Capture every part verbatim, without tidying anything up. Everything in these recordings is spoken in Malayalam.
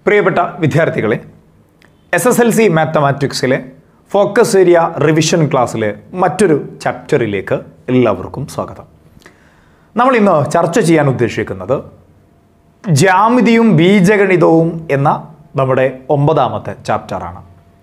പ്രിയപ്പെട്ട വിദ്യാർത്ഥികളെ, എസ് എസ് എൽ സി മാത്തമാറ്റിക്സിലെ ഫോക്കസ് ഏരിയ റിവിഷൻ ക്ലാസ്സിലെ മറ്റൊരു ചാപ്റ്ററിലേക്ക് എല്ലാവർക്കും സ്വാഗതം. നമ്മൾ ഇന്ന് ചർച്ച ചെയ്യാൻ ഉദ്ദേശിക്കുന്നത് ജ്യാമിതിയും ബീജഗണിതവും എന്ന നമ്മുടെ ഒമ്പതാമത്തെ ചാപ്റ്ററാണ്.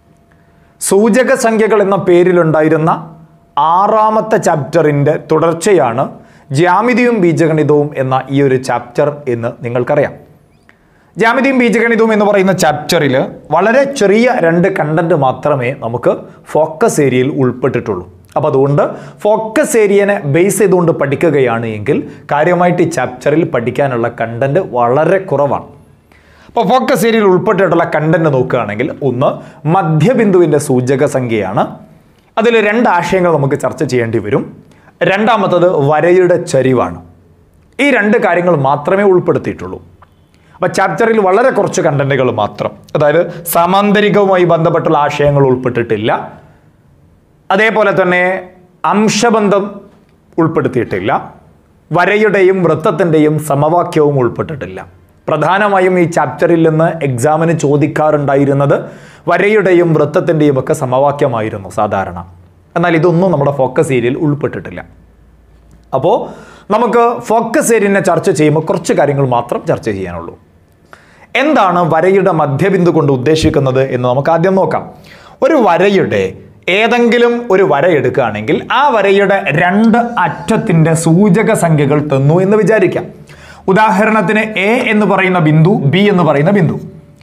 സൂചക സംഖ്യകൾ എന്ന പേരിലുണ്ടായിരുന്ന ആറാമത്തെ ചാപ്റ്ററിൻ്റെ തുടർച്ചയാണ് ജ്യാമിതിയും ബീജഗണിതവും എന്ന ഈ ഒരു ചാപ്റ്റർ എന്ന് നിങ്ങൾക്കറിയാം. ജ്യാമിതിയും ബീജഗണിതവും എന്ന് പറയുന്ന ചാപ്റ്ററിൽ വളരെ ചെറിയ രണ്ട് കണ്ടന്റ് മാത്രമേ നമുക്ക് ഫോക്കസ് ഏരിയയിൽ ഉൾപ്പെട്ടിട്ടുള്ളൂ. അപ്പോൾ അതുകൊണ്ട് ഫോക്കസ് ഏരിയനെ ബേസ് ചെയ്തുകൊണ്ട് പഠിക്കുകയാണ് എങ്കിൽ കാര്യമായിട്ട് ഈ ചാപ്റ്ററിൽ പഠിക്കാനുള്ള കണ്ടന്റ് വളരെ കുറവാണ്. അപ്പോൾ ഫോക്കസ് ഏരിയയിൽ ഉൾപ്പെട്ടിട്ടുള്ള കണ്ടന്റ് നോക്കുകയാണെങ്കിൽ ഒന്ന് മധ്യബിന്ദുവിൻ്റെ സൂചക സംഖ്യയാണ്. അതിൽ രണ്ട് ആശയങ്ങൾ നമുക്ക് ചർച്ച ചെയ്യേണ്ടി വരും. രണ്ടാമത്തത് വരയുടെ ചരിവാണ്. ഈ രണ്ട് കാര്യങ്ങൾ മാത്രമേ ഉൾപ്പെടുത്തിയിട്ടുള്ളൂ. അപ്പോൾ ചാപ്റ്ററിൽ വളരെ കുറച്ച് കണ്ടന്റുകൾ മാത്രം, അതായത് സാമാന്തരികവുമായി ബന്ധപ്പെട്ടുള്ള ആശയങ്ങൾ ഉൾപ്പെട്ടിട്ടില്ല. അതേപോലെ തന്നെ അംശബന്ധം ഉൾപ്പെടുത്തിയിട്ടില്ല. വരയുടെയും വൃത്തത്തിൻ്റെയും സമവാക്യവും ഉൾപ്പെട്ടിട്ടില്ല. പ്രധാനമായും ഈ ചാപ്റ്ററിൽ നിന്ന് എക്സാമിന് ചോദിക്കാറുണ്ടായിരുന്നത് വരയുടെയും വൃത്തത്തിൻ്റെയും ഒക്കെ സമവാക്യമായിരുന്നു സാധാരണ. എന്നാൽ ഇതൊന്നും നമ്മുടെ ഫോക്കസ് ഏരിയയിൽ ഉൾപ്പെട്ടിട്ടില്ല. അപ്പോൾ നമുക്ക് ഫോക്കസ് ഏരിയനെ ചർച്ച ചെയ്യുമ്പോൾ കുറച്ച് കാര്യങ്ങൾ മാത്രം ചർച്ച ചെയ്യാനുള്ളൂ. എന്താണ് വരയുടെ മധ്യബിന്ദു കൊണ്ട് ഉദ്ദേശിക്കുന്നത് എന്ന് നമുക്ക് ആദ്യം നോക്കാം. ഒരു വരയുടെ ഏതെങ്കിലും ഒരു വര എടുക്കുകയാണെങ്കിൽ ആ വരയുടെ രണ്ട് അറ്റത്തിൻ്റെ സൂചക സംഖ്യകൾ തന്നു എന്ന് വിചാരിക്കാം. ഉദാഹരണത്തിന് എ എന്ന് പറയുന്ന ബിന്ദു, ബി എന്ന് പറയുന്ന ബിന്ദു.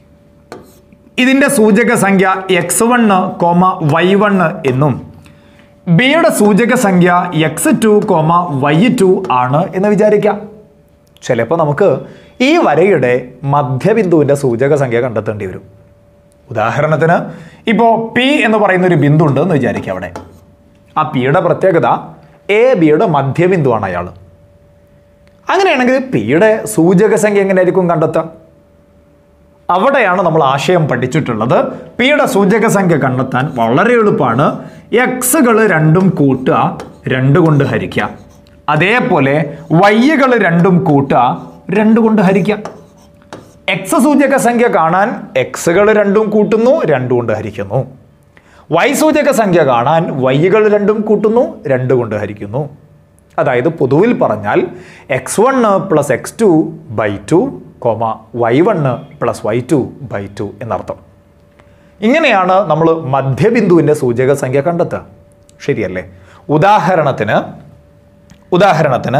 ഇതിൻ്റെ സൂചക സംഖ്യ x one comma y one എന്നും ബിയുടെ സൂചക സംഖ്യ x two comma y two ആണ് എന്ന് വിചാരിക്കാം. ചിലപ്പോൾ നമുക്ക് ഈ വരയുടെ മധ്യബിന്ദുവിൻ്റെ സൂചക സംഖ്യ കണ്ടെത്തേണ്ടി വരും. ഉദാഹരണത്തിന് ഇപ്പോൾ പി എന്ന് പറയുന്ന ഒരു ബിന്ദു ഉണ്ട് എന്ന് വിചാരിക്കാം. അവിടെ ആ പിയുടെ പ്രത്യേകത എ ബിയുടെ മധ്യബിന്ദുവാണ് അയാൾ. അങ്ങനെയാണെങ്കിൽ പിയുടെ സൂചക സംഖ്യ എങ്ങനെയായിരിക്കും കണ്ടെത്തുക? അവിടെയാണ് നമ്മൾ ആശയം പഠിച്ചിട്ടുള്ളത്. പിയുടെ സൂചക സംഖ്യ കണ്ടെത്താൻ വളരെ എളുപ്പമാണ്. എക്സുകൾ രണ്ടും കൂട്ടുക, രണ്ട് കൊണ്ട് ഹരിക്കുക. അതേപോലെ വൈകൾ രണ്ടും കൂട്ടുക, രണ്ട് കൊണ്ട് ഹരിക്കുക. എക്സ് സൂചക സംഖ്യ കാണാൻ എക്സുകൾ രണ്ടും കൂട്ടുന്നു, രണ്ട് കൊണ്ട് ഹരിക്കുന്നു. വൈ സൂചക സംഖ്യ കാണാൻ വൈകൾ രണ്ടും കൂട്ടുന്നു, രണ്ട് കൊണ്ട് ഹരിക്കുന്നു. അതായത് പൊതുവിൽ പറഞ്ഞാൽ x one plus x two by two comma y one plus y two by two എന്നർത്ഥം. ഇങ്ങനെയാണ് നമ്മൾ മധ്യബിന്ദുവിൻ്റെ സൂചക സംഖ്യ കണ്ടെത്തുക. ശരിയല്ലേ? ഉദാഹരണത്തിന് ഉദാഹരണത്തിന്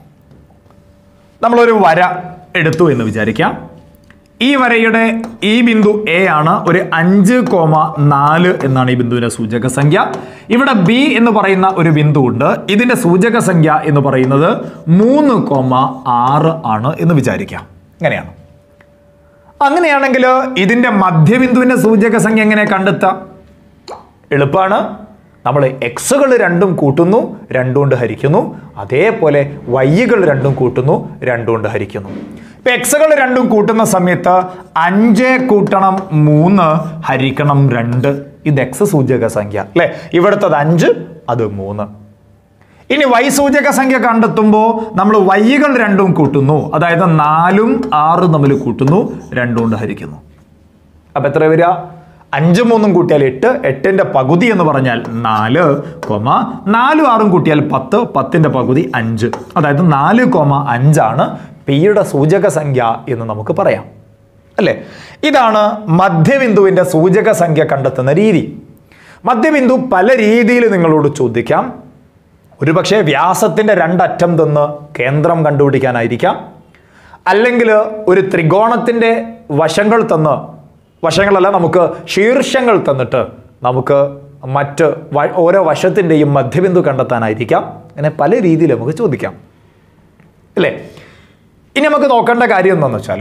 നമ്മളൊരു വര എടുത്തു എന്ന് വിചാരിക്കാം. ഈ വരയുടെ ഈ ബിന്ദു എ ആണ്. ഒരു അഞ്ച് കോമ നാല് എന്നാണ് ഈ ബിന്ദുവിൻ്റെ സൂചക സംഖ്യ. ഇവിടെ ബി എന്ന് പറയുന്ന ഒരു ബിന്ദു ഉണ്ട്. ഇതിൻ്റെ സൂചക സംഖ്യ എന്ന് പറയുന്നത് മൂന്ന് കോമ ആറ് ആണ് എന്ന് വിചാരിക്കാം. ഇങ്ങനെയാണ്. അങ്ങനെയാണെങ്കിൽ ഇതിൻ്റെ മധ്യബിന്ദുവിൻ്റെ സൂചക സംഖ്യ എങ്ങനെ കണ്ടെത്താം? എളുപ്പമാണ്. നമ്മൾ എക്സുകൾ രണ്ടും കൂട്ടുന്നു, രണ്ടുകൊണ്ട് ഹരിക്കുന്നു. അതേപോലെ വൈകൾ രണ്ടും കൂട്ടുന്നു, രണ്ടുകൊണ്ട് ഹരിക്കുന്നു. ഇപ്പം എക്സുകൾ രണ്ടും കൂട്ടുന്ന സമയത്ത് അഞ്ച് കൂട്ടണം മൂന്ന് ഹരിക്കണം രണ്ട്. ഇത് എക്സ് സൂചക സംഖ്യ അല്ലേ? ഇവിടുത്തത് അഞ്ച്, അത് മൂന്ന്. ഇനി വൈ സൂചക സംഖ്യ കണ്ടെത്തുമ്പോൾ നമ്മൾ വൈകൾ രണ്ടും കൂട്ടുന്നു, അതായത് നാലും ആറും തമ്മിൽ കൂട്ടുന്നു, രണ്ടുകൊണ്ട് ഹരിക്കുന്നു. അപ്പം എത്ര വരിക? അഞ്ചും മൂന്നും കൂട്ടിയാൽ എട്ട്, എട്ടിൻ്റെ പകുതി എന്ന് പറഞ്ഞാൽ നാല് കോമ നാലും ആറും കൂട്ടിയാൽ പത്ത്, പത്തിൻ്റെ പകുതി അഞ്ച്. അതായത് നാല് കോമ അഞ്ചാണ് പിയുടെ സൂചക സംഖ്യ എന്ന് നമുക്ക് പറയാം അല്ലേ? ഇതാണ് മധ്യബിന്ദുവിൻ്റെ സൂചക സംഖ്യ കണ്ടെത്തുന്ന രീതി. മധ്യബിന്ദു പല രീതിയിൽ നിങ്ങളോട് ചോദിക്കാം. ഒരുപക്ഷെ വ്യാസത്തിൻ്റെ രണ്ടറ്റം തന്ന് കേന്ദ്രം കണ്ടുപിടിക്കാനായിരിക്കാം. അല്ലെങ്കിൽ ഒരു ത്രികോണത്തിൻ്റെ വശങ്ങൾ തന്ന്, വശങ്ങളല്ല, നമുക്ക് ശീർഷങ്ങൾ തന്നിട്ട് നമുക്ക് മറ്റ് ഓരോ വശത്തിൻ്റെയും മധ്യബിന്ദു കണ്ടെത്താനായിരിക്കാം. അങ്ങനെ പല രീതിയിൽ നമുക്ക് ചോദിക്കാം അല്ലേ? ഇനി നമുക്ക് നോക്കേണ്ട കാര്യം എന്താണെന്ന് വെച്ചാൽ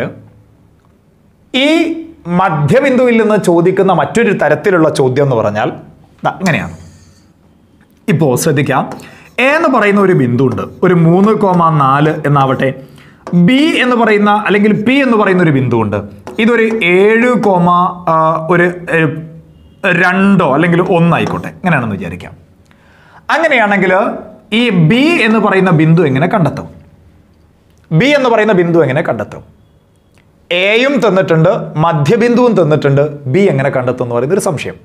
ഈ മധ്യബിന്ദുവിൽ നിന്ന് ചോദിക്കുന്ന മറ്റൊരു തരത്തിലുള്ള ചോദ്യം എന്ന് പറഞ്ഞാൽ ഇങ്ങനെയാണ്. ഇപ്പോൾ ശ്രദ്ധിക്കാം. എ എന്ന് പറയുന്ന ഒരു ബിന്ദു ഉണ്ട്, ഒരു മൂന്ന് കോമ നാല് എന്നാവട്ടെ. ബി എന്ന് പറയുന്ന അല്ലെങ്കിൽ പി എന്ന് പറയുന്ന ഒരു ബിന്ദു ഉണ്ട്. ഇതൊരു ഏഴ് കോമ ഒരു രണ്ടോ അല്ലെങ്കിൽ ഒന്നായിക്കോട്ടെ, ഇങ്ങനെയാണെന്ന് വിചാരിക്കാം. അങ്ങനെയാണെങ്കിൽ ഈ ബി എന്ന് പറയുന്ന ബിന്ദു എങ്ങനെ കണ്ടെത്തും? ബി എന്ന് പറയുന്ന ബിന്ദു എങ്ങനെ കണ്ടെത്തും? എയും തന്നിട്ടുണ്ട്, മധ്യബിന്ദുവും തന്നിട്ടുണ്ട്, ബി എങ്ങനെ കണ്ടെത്തും എന്ന് പറയുന്നൊരു സംശയം.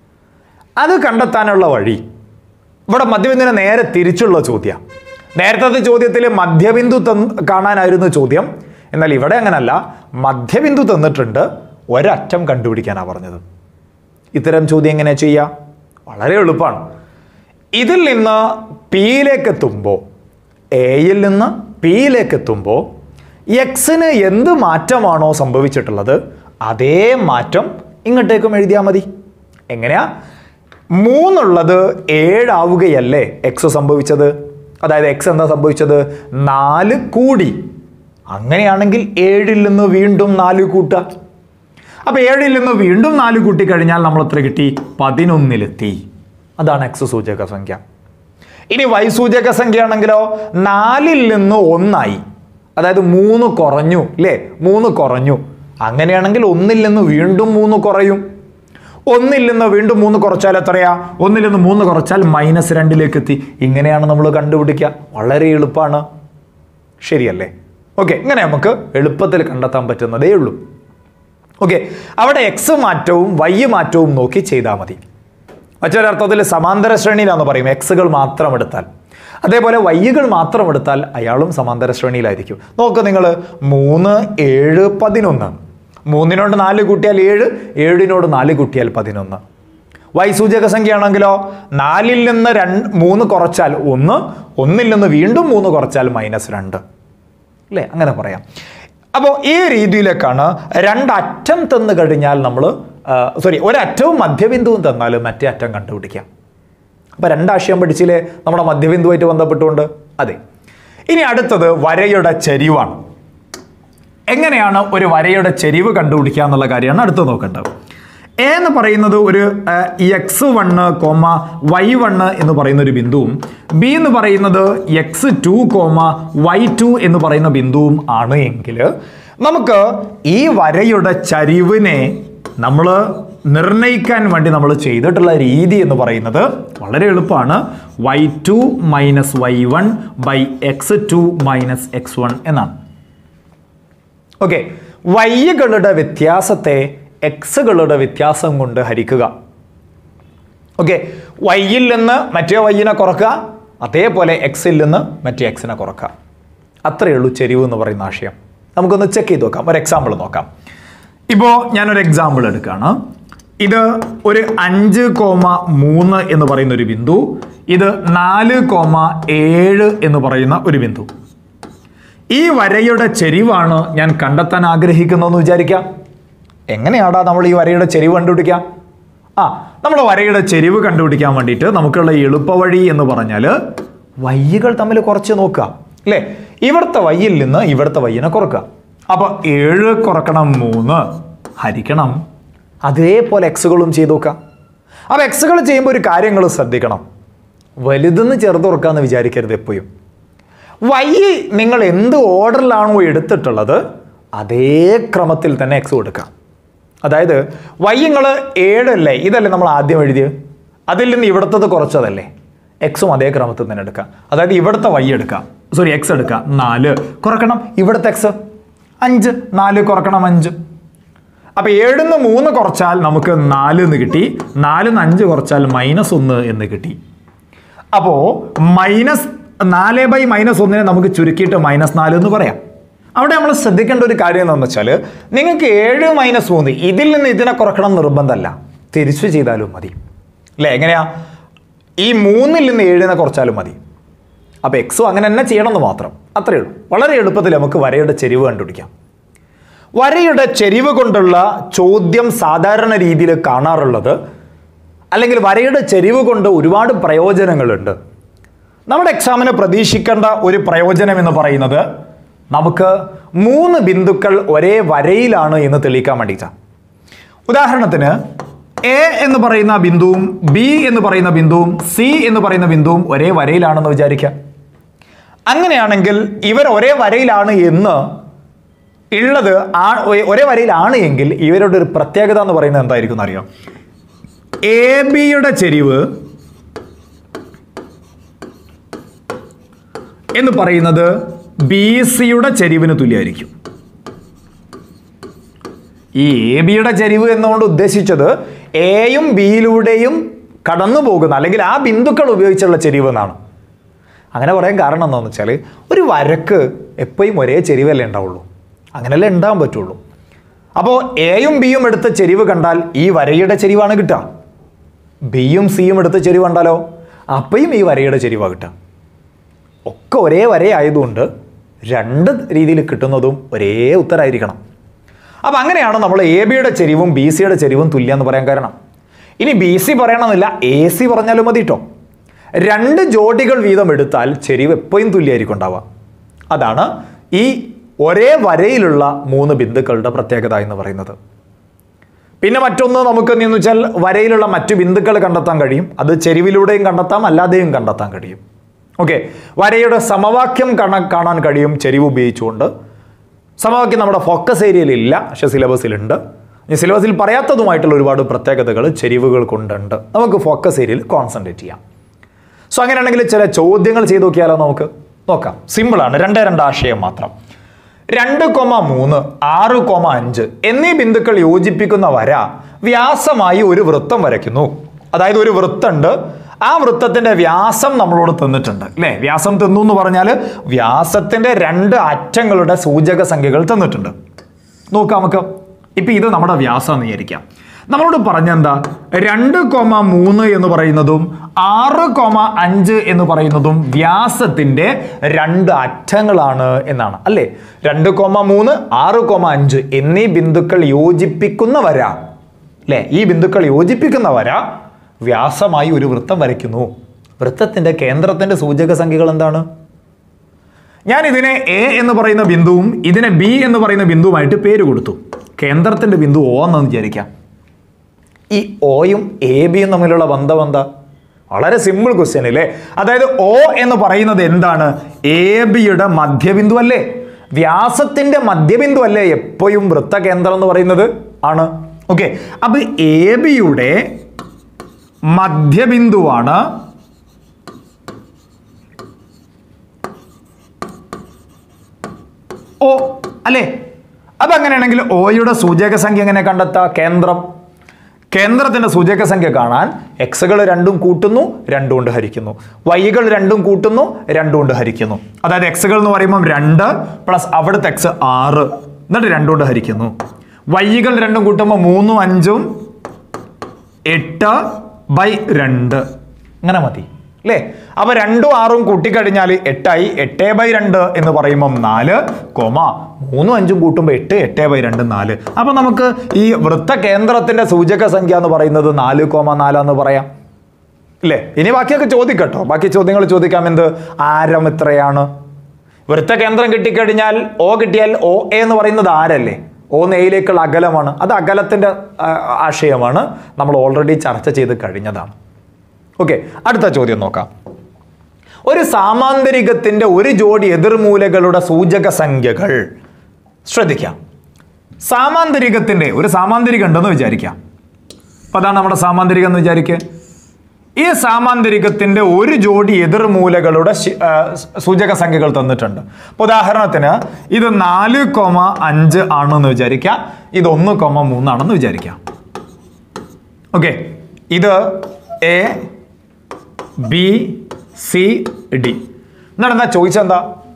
അത് കണ്ടെത്താനുള്ള വഴി ഇവിടെ മധ്യബിന്ദുവിന് നേരെ തിരിച്ചുള്ള ചോദ്യം. നേരത്തെ ചോദ്യത്തിൽ മധ്യബിന്ദു തന്ന് കാണാനായിരുന്നു ചോദ്യം. എന്നാൽ ഇവിടെ അങ്ങനല്ല, മധ്യബിന്ദു തന്നിട്ടുണ്ട്, ഒരറ്റം കണ്ടുപിടിക്കാനാണ് പറഞ്ഞത്. ഇത്തരം ചോദ്യം എങ്ങനെ ചെയ്യുക? വളരെ എളുപ്പമാണ്. ഇതിൽ നിന്ന് പിയിലേക്ക് എത്തുമ്പോൾ, എയിൽ നിന്ന് പിയിലേക്ക് എത്തുമ്പോൾ എക്സിന് എന്ത് മാറ്റമാണോ സംഭവിച്ചിട്ടുള്ളത് അതേ മാറ്റം ഇങ്ങോട്ടേക്കും എഴുതിയാൽ മതി. എങ്ങനെയാ? മൂന്നുള്ളത് ഏഴാവുകയല്ലേ എക്സ് സംഭവിച്ചത്? അതായത് എക്സ് എന്താ സംഭവിച്ചത്? നാല് കൂടി. അങ്ങനെയാണെങ്കിൽ ഏഴിൽ നിന്ന് വീണ്ടും നാല് കൂട്ടുക. അപ്പൊ ഏഴിൽ നിന്ന് വീണ്ടും നാല് കൂട്ടി കഴിഞ്ഞാൽ നമ്മൾ എത്ര കിട്ടി? പതിനൊന്നിലെത്തി. അതാണ് എക്സ് സൂചക സംഖ്യ. ഇനി വൈ സൂചക സംഖ്യ ആണെങ്കിലോ നാലിൽ നിന്ന് ഒന്നായി, അതായത് മൂന്ന് കുറഞ്ഞു അല്ലേ? മൂന്ന് കുറഞ്ഞു. അങ്ങനെയാണെങ്കിൽ ഒന്നിൽ നിന്ന് വീണ്ടും മൂന്ന് കുറയും. ഒന്നിൽ നിന്ന് വീണ്ടും മൂന്ന് കുറച്ചാൽ എത്രയാ? ഒന്നിൽ നിന്ന് മൂന്ന് കുറച്ചാൽ മൈനസ് രണ്ടിലേക്ക് എത്തി. ഇങ്ങനെയാണ് നമ്മൾ കണ്ടുപിടിക്കുക. വളരെ എളുപ്പമാണ്, ശരിയല്ലേ? ഓക്കെ, ഇങ്ങനെ നമുക്ക് എളുപ്പത്തിൽ കണ്ടെത്താൻ പറ്റുന്നതേ ഉള്ളൂ. ഓക്കെ, അവിടെ എക്സ് മാറ്റവും വൈ മാറ്റവും നോക്കി ചെയ്താൽ മതി. മറ്റൊരർത്ഥത്തിൽ സമാന്തര ശ്രേണിയിലാണെന്ന് പറയും എക്സുകൾ മാത്രം എടുത്താൽ. അതേപോലെ വൈകൾ മാത്രം എടുത്താൽ അയാളും സമാന്തര ശ്രേണിയിലായിരിക്കും. നോക്ക് നിങ്ങൾ, മൂന്ന് ഏഴ് പതിനൊന്ന്. മൂന്നിനോട് നാല് കൂട്ടിയാൽ ഏഴ്, ഏഴിനോട് നാല് കൂട്ടിയാൽ പതിനൊന്ന്. വൈ സൂചക സംഖ്യ ആണെങ്കിലോ നാലിൽ നിന്ന് രണ്ട് മൂന്ന് കുറച്ചാൽ ഒന്ന്, ഒന്നിൽ നിന്ന് വീണ്ടും മൂന്ന് കുറച്ചാൽ മൈനസ് രണ്ട് അല്ലേ? അങ്ങനെ പറയാം. അപ്പോൾ ഈ രീതിയിലേക്കാണ് രണ്ടറ്റം തന്നു കഴിഞ്ഞാൽ നമ്മൾ സോറി ഒരറ്റവും മധ്യബിന്ദുവും തന്നാൽ മറ്റേ അറ്റം കണ്ടുപിടിക്കാം. അപ്പൊ രണ്ടാശയം പഠിച്ചില്ലേ നമ്മുടെ മധ്യബിന്ദുവായിട്ട് ബന്ധപ്പെട്ടുകൊണ്ട്? അതെ. ഇനി അടുത്തത് വരയുടെ ചെരിവാണ്. എങ്ങനെയാണ് ഒരു വരയുടെ ചെരിവ് കണ്ടുപിടിക്കുക എന്നുള്ള കാര്യമാണ് അടുത്ത് നോക്കേണ്ടത്. എ എന്ന് പറയുന്നത് ഒരു x one comma y one എന്ന് പറയുന്ന ഒരു ബിന്ദുവും ബി എന്ന് പറയുന്നത് x two comma y two എന്ന് പറയുന്ന ബിന്ദുവും ആണ് എങ്കിൽ നമുക്ക് ഈ വരയുടെ ചരിവിനെ നമ്മൾ നിർണ്ണയിക്കാൻ വേണ്ടി നമ്മൾ ചെയ്തിട്ടുള്ള രീതി എന്ന് പറയുന്നത് വളരെ എളുപ്പമാണ്. Y two minus y one by x two minus x one എന്നാണ്. ഓക്കെ, വൈകളുടെ വ്യത്യാസത്തെ എക്സുകളുടെ വ്യത്യാസം കൊണ്ട് ഹരിക്കുക. ഓക്കെ, വൈയിൽ നിന്ന് മറ്റേ വൈയിനെ കുറക്കുക, അതേപോലെ എക്സിൽ നിന്ന് മറ്റേ എക്സിനെ കുറക്കുക. അത്രയേ ഉള്ളൂ ചെരിവ് എന്ന് പറയുന്ന ആശയം. നമുക്കൊന്ന് ചെക്ക് ചെയ്ത് നോക്കാം. ഒരു എക്സാമ്പിൾ നോക്കാം. ഇപ്പോൾ ഞാനൊരു എക്സാമ്പിൾ എടുക്കുകയാണ്. ഇത് ഒരു അഞ്ച് കോമ മൂന്ന് എന്ന് പറയുന്ന ഒരു ബിന്ദു, ഇത് നാല് കോമ ഏഴ് എന്ന് പറയുന്ന ഒരു ബിന്ദു. ഈ വരയുടെ ചെരിവാണ് ഞാൻ കണ്ടെത്താൻ ആഗ്രഹിക്കുന്നതെന്ന് വിചാരിക്കാം. എങ്ങനെയാടാ നമ്മൾ ഈ വരയുടെ ചെരിവ് കണ്ടുപിടിക്കാം? ആ നമ്മൾ വരയുടെ ചെരിവ് കണ്ടുപിടിക്കാൻ വേണ്ടിയിട്ട് നമുക്കുള്ള എളുപ്പവഴി എന്ന് പറഞ്ഞാൽ വയ്യുകൾ തമ്മിൽ കുറച്ച് നോക്കുക അല്ലേ? ഇവിടുത്തെ വയ്യിൽ നിന്ന് ഇവിടുത്തെ വയ്യിനെ കുറക്കുക. അപ്പൊ ഏഴ് കുറക്കണം മൂന്ന് ഹരിക്കണം അതേപോലെ എക്സുകളും ചെയ്ത് നോക്കാം. അപ്പൊ എക്സുകൾ ചെയ്യുമ്പോൾ ഒരു കാര്യങ്ങൾ ശ്രദ്ധിക്കണം. വലുതെന്ന് ചെറുത് കുറക്കാന്ന് വിചാരിക്കരുത് എപ്പോഴും. വൈ നിങ്ങൾ എന്ത് ഓർഡറിലാണോ എടുത്തിട്ടുള്ളത് അതേ ക്രമത്തിൽ തന്നെ എക്സ് കൊടുക്കാം. അതായത് വൈ നിങ്ങൾ ഏഴല്ലേ, ഇതല്ലേ നമ്മൾ ആദ്യം എഴുതിയത്, അതിൽ നിന്ന് ഇവിടുത്തത് കുറച്ചതല്ലേ, എക്സും അതേ ക്രമത്തിൽ തന്നെ എടുക്കാം. അതായത് ഇവിടുത്തെ വൈ എടുക്കാം, സോറി എക്സ് എടുക്കാം, നാല് കുറക്കണം ഇവിടുത്തെ എക്സ് അഞ്ച്, നാല് കുറക്കണം അഞ്ച്. അപ്പൊ ഏഴിന്ന് മൂന്ന് കുറച്ചാൽ നമുക്ക് നാല് എന്ന് കിട്ടി, നാലിന്ന് അഞ്ച് കുറച്ചാൽ മൈനസ് ഒന്ന് എന്ന് കിട്ടി. അപ്പോ മൈനസ് നാല് ബൈ മൈനസ് ഒന്നിനെ നമുക്ക് ചുരുക്കിയിട്ട് മൈനസ് നാല് എന്ന് പറയാം. അവിടെ നമ്മൾ ശ്രദ്ധിക്കേണ്ട ഒരു കാര്യം എന്താണെന്ന് വെച്ചാൽ നിങ്ങൾക്ക് ഏഴ് മൈനസ് മൂന്ന് ഇതിൽ നിന്ന് ഇതിനെ കുറക്കണം നിർബന്ധമല്ല, തിരിച്ചു ചെയ്താലും മതി അല്ലേ? എങ്ങനെയാ? ഈ മൂന്നിൽ നിന്ന് ഏഴിനെ കുറച്ചാലും മതി. അപ്പൊ എക്സും അങ്ങനെ തന്നെ ചെയ്യണമെന്ന് മാത്രം, അത്രയേ ഉള്ളൂ. വളരെ എളുപ്പത്തിൽ നമുക്ക് വരയുടെ ചെരിവ് കണ്ടുപിടിക്കാം. വരയുടെ ചെരിവ് കൊണ്ടുള്ള ചോദ്യം സാധാരണ രീതിയിൽ കാണാറുള്ളത്, അല്ലെങ്കിൽ വരയുടെ ചെരിവ് കൊണ്ട് ഒരുപാട് പ്രയോജനങ്ങളുണ്ട്. നമ്മുടെ എക്സാമിന് പ്രതീക്ഷിക്കേണ്ട ഒരു പ്രയോജനം എന്ന് പറയുന്നത് നമുക്ക് മൂന്ന് ബിന്ദുക്കൾ ഒരേ വരയിലാണ് എന്ന് തെളിയിക്കാൻ വേണ്ടിയിട്ടാണ്. ഉദാഹരണത്തിന് എ എന്ന് പറയുന്ന ബിന്ദുവും ബി എന്ന് പറയുന്ന ബിന്ദുവും സി എന്ന് പറയുന്ന ബിന്ദുവും ഒരേ വരയിലാണെന്ന് വിചാരിക്കാം. അങ്ങനെയാണെങ്കിൽ ഇവർ ഒരേ വരയിലാണ് എന്ന് ഉള്ളത് ഒരേ വരയിലാണ് എങ്കിൽ ഇവരുടെ ഒരു പ്രത്യേകത എന്ന് പറയുന്നത് എന്തായിരിക്കും എന്നറിയാം? എ ബിയുടെ ചെരിവ് എന്ന് പറയുന്നത് ബി സിയുടെ ചെരിവിന് തുല്യമായിരിക്കും. ഈ എ ബിയുടെ ചെരിവ് എന്നുകൊണ്ട് ഉദ്ദേശിച്ചത് എയും ബിയിലൂടെയും കടന്നു പോകുന്ന അല്ലെങ്കിൽ ആ ബിന്ദുക്കൾ ഉപയോഗിച്ചുള്ള ചെരിവ് എന്നാണ്. അങ്ങനെ പറയാൻ കാരണം എന്താണെന്ന് വെച്ചാൽ ഒരു വരക്ക് എപ്പോഴും ഒരേ ചെരിവല്ലേ ഉണ്ടാവുള്ളൂ, അങ്ങനെയല്ലേ ഉണ്ടാകാൻ പറ്റുള്ളൂ. അപ്പോൾ എയും ബിയും എടുത്ത ചെരിവ് കണ്ടാൽ ഈ വരയുടെ ചെരിവാണ് കിട്ടുക. ബിയും സിയും എടുത്ത ചെരിവ് കണ്ടാലോ അപ്പോഴും ഈ വരയുടെ ചെരിവാണ് കിട്ടുക. ഒക്കെ ഒരേ വരയായതുകൊണ്ട് രണ്ട് രീതിയിൽ കിട്ടുന്നതും ഒരേ ഉത്തരമായിരിക്കണം. അപ്പം അങ്ങനെയാണ് നമ്മൾ എ ബിയുടെ ചെരിവും ബി സിയുടെ ചെരിവും തുല്യം എന്ന് പറയാൻ കാരണം. ഇനി ബി സി പറയണമെന്നില്ല, എ സി പറഞ്ഞാലും മതി കേട്ടോ. രണ്ട് ജോഡികൾ വീതം എടുത്താൽ ചെരിവ് എപ്പോഴും തുല്യമായിരിക്കും ഉണ്ടാവുക. അതാണ് ഈ ഒരേ വരയിലുള്ള മൂന്ന് ബിന്ദുക്കളുടെ പ്രത്യേകത എന്ന് പറയുന്നത്. പിന്നെ മറ്റൊന്ന് നമുക്ക് എന്ന് വെച്ചാൽ വരയിലുള്ള മറ്റു ബിന്ദുക്കൾ കണ്ടെത്താൻ കഴിയും. അത് ചെരിവിലൂടെയും കണ്ടെത്താം, അല്ലാതെയും കണ്ടെത്താൻ കഴിയും. ഓക്കെ, വരയുടെ സമവാക്യം കാണാൻ കഴിയും ചെരിവ് ഉപയോഗിച്ചുകൊണ്ട്. സമവാക്യം നമ്മുടെ ഫോക്കസ് ഏരിയയിലില്ല, പക്ഷെ സിലബസിലുണ്ട്. ഈ സിലബസിൽ പറയാത്തതുമായിട്ടുള്ള ഒരുപാട് പ്രത്യേകതകൾ ചെരിവുകൾ കൊണ്ടുണ്ട്. നമുക്ക് ഫോക്കസ് ഏരിയയിൽ കോൺസെൻട്രേറ്റ് ചെയ്യാം. സോ അങ്ങനെയാണെങ്കിൽ ചില ചോദ്യങ്ങൾ ചെയ്ത് നോക്കിയാലോ? നമുക്ക് നോക്കാം. സിമ്പിളാണ്, രണ്ടേ രണ്ട് ആശയം മാത്രം. രണ്ട് കോമ മൂന്ന് ആറ് കോമ അഞ്ച് എന്നീ ബിന്ദുക്കൾ യോജിപ്പിക്കുന്ന വര വ്യാസമായി ഒരു വൃത്തം വരയ്ക്കുന്നു. അതായത് ഒരു വൃത്തമുണ്ട്, ആ വൃത്തത്തിന്റെ വ്യാസം നമ്മളോട് തന്നിട്ടുണ്ട് അല്ലേ? വ്യാസം തന്നു എന്ന് പറഞ്ഞാൽ വ്യാസത്തിന്റെ രണ്ട് അറ്റങ്ങളുടെ സൂചക സംഖ്യകൾ തന്നിട്ടുണ്ട്. നോക്കാം നമുക്ക്. ഇപ്പൊ ഇത് നമ്മുടെ വ്യാസം എന്ന് വിചാരിക്കാം. നമ്മളോട് പറഞ്ഞെന്താ, രണ്ട് കോമ മൂന്ന് എന്ന് പറയുന്നതും ആറ് കോമ അഞ്ച് എന്ന് പറയുന്നതും വ്യാസത്തിന്റെ രണ്ട് അറ്റങ്ങളാണ് എന്നാണ് അല്ലേ? രണ്ട് കോമ മൂന്ന് ആറ് കോമ അഞ്ച് എന്നീ ബിന്ദുക്കൾ യോജിപ്പിക്കുന്ന വര അല്ലേ? ഈ ബിന്ദുക്കൾ യോജിപ്പിക്കുന്ന വര വ്യാസമായി ഒരു വൃത്തം വരയ്ക്കുന്നു. വൃത്തത്തിന്റെ കേന്ദ്രത്തിന്റെ സൂചക സംഖ്യകൾ എന്താണ്? ഞാൻ ഇതിനെ എ എന്ന് പറയുന്ന ബിന്ദുവും ഇതിനെ ബി എന്ന് പറയുന്ന ബിന്ദുവുമായിട്ട് പേര് കൊടുത്തു. കേന്ദ്രത്തിന്റെ ബിന്ദു ഒ എന്ന് വിചാരിക്കാം. ഈ ഒയും എ ബിയും തമ്മിലുള്ള ബന്ധം എന്താ? വളരെ സിമ്പിൾ ക്വസ്റ്റ്യൻ അല്ലേ? അതായത് ഒ എന്ന് പറയുന്നത് എന്താണ്? എ ബിയുടെ മധ്യബിന്ദു അല്ലേ? വ്യാസത്തിന്റെ മധ്യബിന്ദു അല്ലേ എപ്പോഴും വൃത്തകേന്ദ്രം എന്ന് പറയുന്നത്? ആണ്. ഓക്കെ, അപ്പൊ എ ബിയുടെ മധ്യബിന്ദുവാണ് ഓ അല്ലേ? അപ്പൊ അങ്ങനെയാണെങ്കിൽ ഒയുടെ സൂചക സംഖ്യ എങ്ങനെ കണ്ടെത്താം? കേന്ദ്രം കേന്ദ്രത്തിന്റെ സൂചക സംഖ്യ കാണാൻ എക്സുകൾ രണ്ടും കൂട്ടുന്നു, രണ്ടും കൊണ്ട് ഹരിക്കുന്നു. വൈകൾ രണ്ടും കൂട്ടുന്നു, രണ്ടും കൊണ്ട് ഹരിക്കുന്നു. അതായത് എക്സുകൾ എന്ന് പറയുമ്പോൾ രണ്ട് പ്ലസ് അവിടുത്തെ എക്സ് ആറ്, എന്നിട്ട് രണ്ടും കൊണ്ട് ഹരിക്കുന്നു. വൈകൾ രണ്ടും കൂട്ടുമ്പോൾ മൂന്നും അഞ്ചും എട്ട് ബൈ രണ്ട്, ഇങ്ങനെ മതി അല്ലേ? അപ്പൊ രണ്ടും ആറും കൂട്ടിക്കഴിഞ്ഞാൽ എട്ടായി. എട്ട് ബൈ രണ്ട് എന്ന് പറയുമ്പം നാല് കോമ മൂന്നും അഞ്ചും കൂട്ടുമ്പോൾ എട്ട്, എട്ട് ബൈ രണ്ട് നാല്. അപ്പൊ നമുക്ക് ഈ വൃത്ത കേന്ദ്രത്തിന്റെ സൂചക സംഖ്യ എന്ന് പറയുന്നത് നാല് കോമ നാലാന്ന് പറയാം അല്ലേ? ഇനി ബാക്കിയൊക്കെ ചോദിക്കട്ടോ, ബാക്കി ചോദ്യങ്ങൾ ചോദിക്കാം. എന്ത് ആരം എത്രയാണ്? വൃത്ത കേന്ദ്രം കിട്ടിക്കഴിഞ്ഞാൽ ഓ കിട്ടിയാൽ ഓ എ എന്ന് പറയുന്നത് ആരല്ലേ? ഓ എയിലേക്കുള്ള അകലമാണ്. അത് അകലത്തിന്റെ ആശയമാണ്, നമ്മൾ ഓൾറെഡി ചർച്ച ചെയ്ത് കഴിഞ്ഞതാണ്. ഓക്കെ, അടുത്ത ചോദ്യം നോക്കാം. ഒരു സാമാന്തരികത്തിന്റെ ഒരു ജോഡി എതിർമൂലകളുടെ സൂചക സംഖ്യകൾ ശ്രദ്ധിക്കാം. സാമാന്തരികത്തിന്റെ ഒരു സാമാന്തരികം ഉണ്ടെന്ന് വിചാരിക്കാം. അപ്പൊ അതാണ് നമ്മുടെ സാമാന്തരികം എന്ന് വിചാരിക്കുക. ഈ സാമാന്തരികത്തിന്റെ ഒരു ജോഡി എതിർമൂലകളുടെ സൂചക സംഖ്യകൾ തന്നിട്ടുണ്ട്. അപ്പൊ ഉദാഹരണത്തിന് ഇത് നാല് കോമ അഞ്ച് ആണെന്ന് വിചാരിക്കാം, ഇത് ഒന്ന് കോമ മൂന്നാണെന്ന് വിചാരിക്കാം. ഓക്കെ, ഇത് എ ബി സി ഡി എന്നാണ്. എന്താ ചോദിച്ചെന്താ?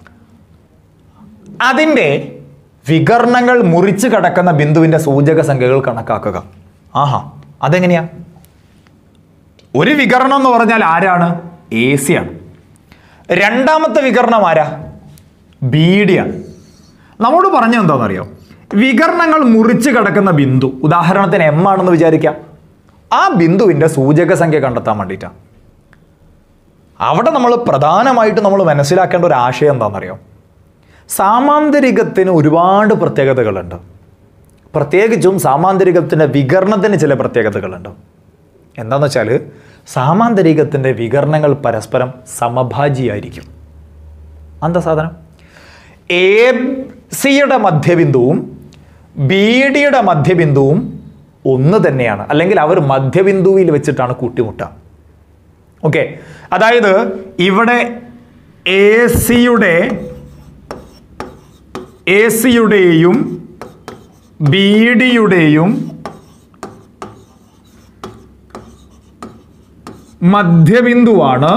അതിൻ്റെ വികർണങ്ങൾ മുറിച്ച് കടക്കുന്ന ബിന്ദുവിന്റെ സൂചക സംഖ്യകൾ കണക്കാക്കുക. ആഹാ, അതെങ്ങനെയാ? ഒരു വികരണം എന്ന് പറഞ്ഞാൽ ആരാണ്? എ സി ആണ്. രണ്ടാമത്തെ വികരണം ആരാ? ബി ഡി ആണ്. നമ്മോട് പറഞ്ഞ എന്താണെന്നറിയോ? വികരണങ്ങൾ മുറിച്ച് കടക്കുന്ന ബിന്ദു, ഉദാഹരണത്തിന് എം ആണെന്ന് വിചാരിക്കാം. ആ ബിന്ദുവിന്റെ സൂചക സംഖ്യ കണ്ടെത്താൻ വേണ്ടിയിട്ടാണ്. അവിടെ നമ്മൾ പ്രധാനമായിട്ട് നമ്മൾ മനസ്സിലാക്കേണ്ട ഒരു ആശയം എന്താണെന്നറിയോ? സാമാന്തരികത്തിന് ഒരുപാട് പ്രത്യേകതകളുണ്ട്. പ്രത്യേകിച്ചും സാമാന്തരികത്തിന്റെ വികരണത്തിന് ചില പ്രത്യേകതകളുണ്ട്. എന്താണെന്ന് വെച്ചാൽ സാമാന്തരികത്തിന്റെ വികരണങ്ങൾ പരസ്പരം സമഭാജിയായിരിക്കും. എന്താ സാധനം? എ സിയുടെ മധ്യബിന്ദുവും ബി ഡിയുടെ മധ്യബിന്ദുവും ഒന്ന് തന്നെയാണ്, അല്ലെങ്കിൽ അവർ മധ്യബിന്ദുവിൽ വെച്ചിട്ടാണ് കൂട്ടിമുട്ടുക. ഓക്കെ, അതായത് ഇവിടെ എ സിയുടെ എ സിയുടെയും ബി ഡിയുടെയും മധ്യബിന്ദുവാണ്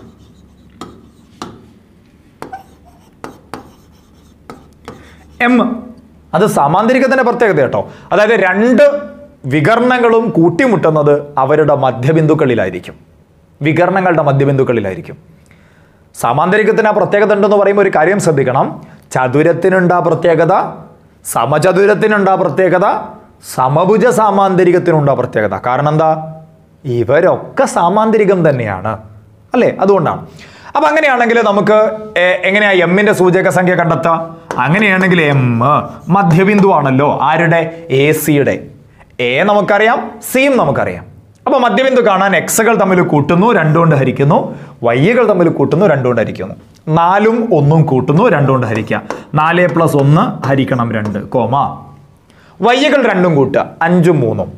എം. അത് സമാന്തരികത്തിന്റെ പ്രത്യേകത കേട്ടോ. അതായത് രണ്ട് വികർണങ്ങളും കൂട്ടിമുട്ടുന്നത് അവരുടെ മധ്യബിന്ദുക്കളിലായിരിക്കും, വികർണങ്ങളുടെ മധ്യബിന്ദുക്കളിലായിരിക്കും. സമാന്തരികത്തിന് ആ പ്രത്യേകത ഉണ്ടെന്ന് പറയുമ്പോൾ ഒരു കാര്യം ശ്രദ്ധിക്കണം. ചതുരത്തിനുണ്ട് ആ പ്രത്യേകത, സമചതുരത്തിനുണ്ട് ആ പ്രത്യേകത, സമഭുജ സാമാന്തരികത്തിനുണ്ട് ആ പ്രത്യേകത. കാരണം എന്താ? ഇവരൊക്കെ സാമാന്തരികം തന്നെയാണ് അല്ലേ? അതുകൊണ്ടാണ്. അപ്പൊ അങ്ങനെയാണെങ്കിൽ നമുക്ക് എങ്ങനെയാ എമ്മിന്റെ സൂചക സംഖ്യ കണ്ടെത്താം? അങ്ങനെയാണെങ്കിൽ എം മധ്യബിന്ദു ആണല്ലോ ആരുടെ? എ സിയുടെ. എ നമുക്കറിയാം, സിയും നമുക്കറിയാം. അപ്പൊ മധ്യബിന്ദു കാണാൻ എക്സുകൾ തമ്മിൽ കൂട്ടുന്നു, രണ്ടുകൊണ്ട് ഹരിക്കുന്നു. വൈകൾ തമ്മിൽ കൂട്ടുന്നു, രണ്ടുകൊണ്ട് ഹരിക്കുന്നു. നാലും ഒന്നും കൂട്ടുന്നു, രണ്ടുകൊണ്ട് ഹരിക്കുക. നാല് പ്ലസ് ഒന്ന് ഹരിക്കണം രണ്ട് കോമ. വൈകൾ രണ്ടും കൂട്ടുക, അഞ്ചും മൂന്നും.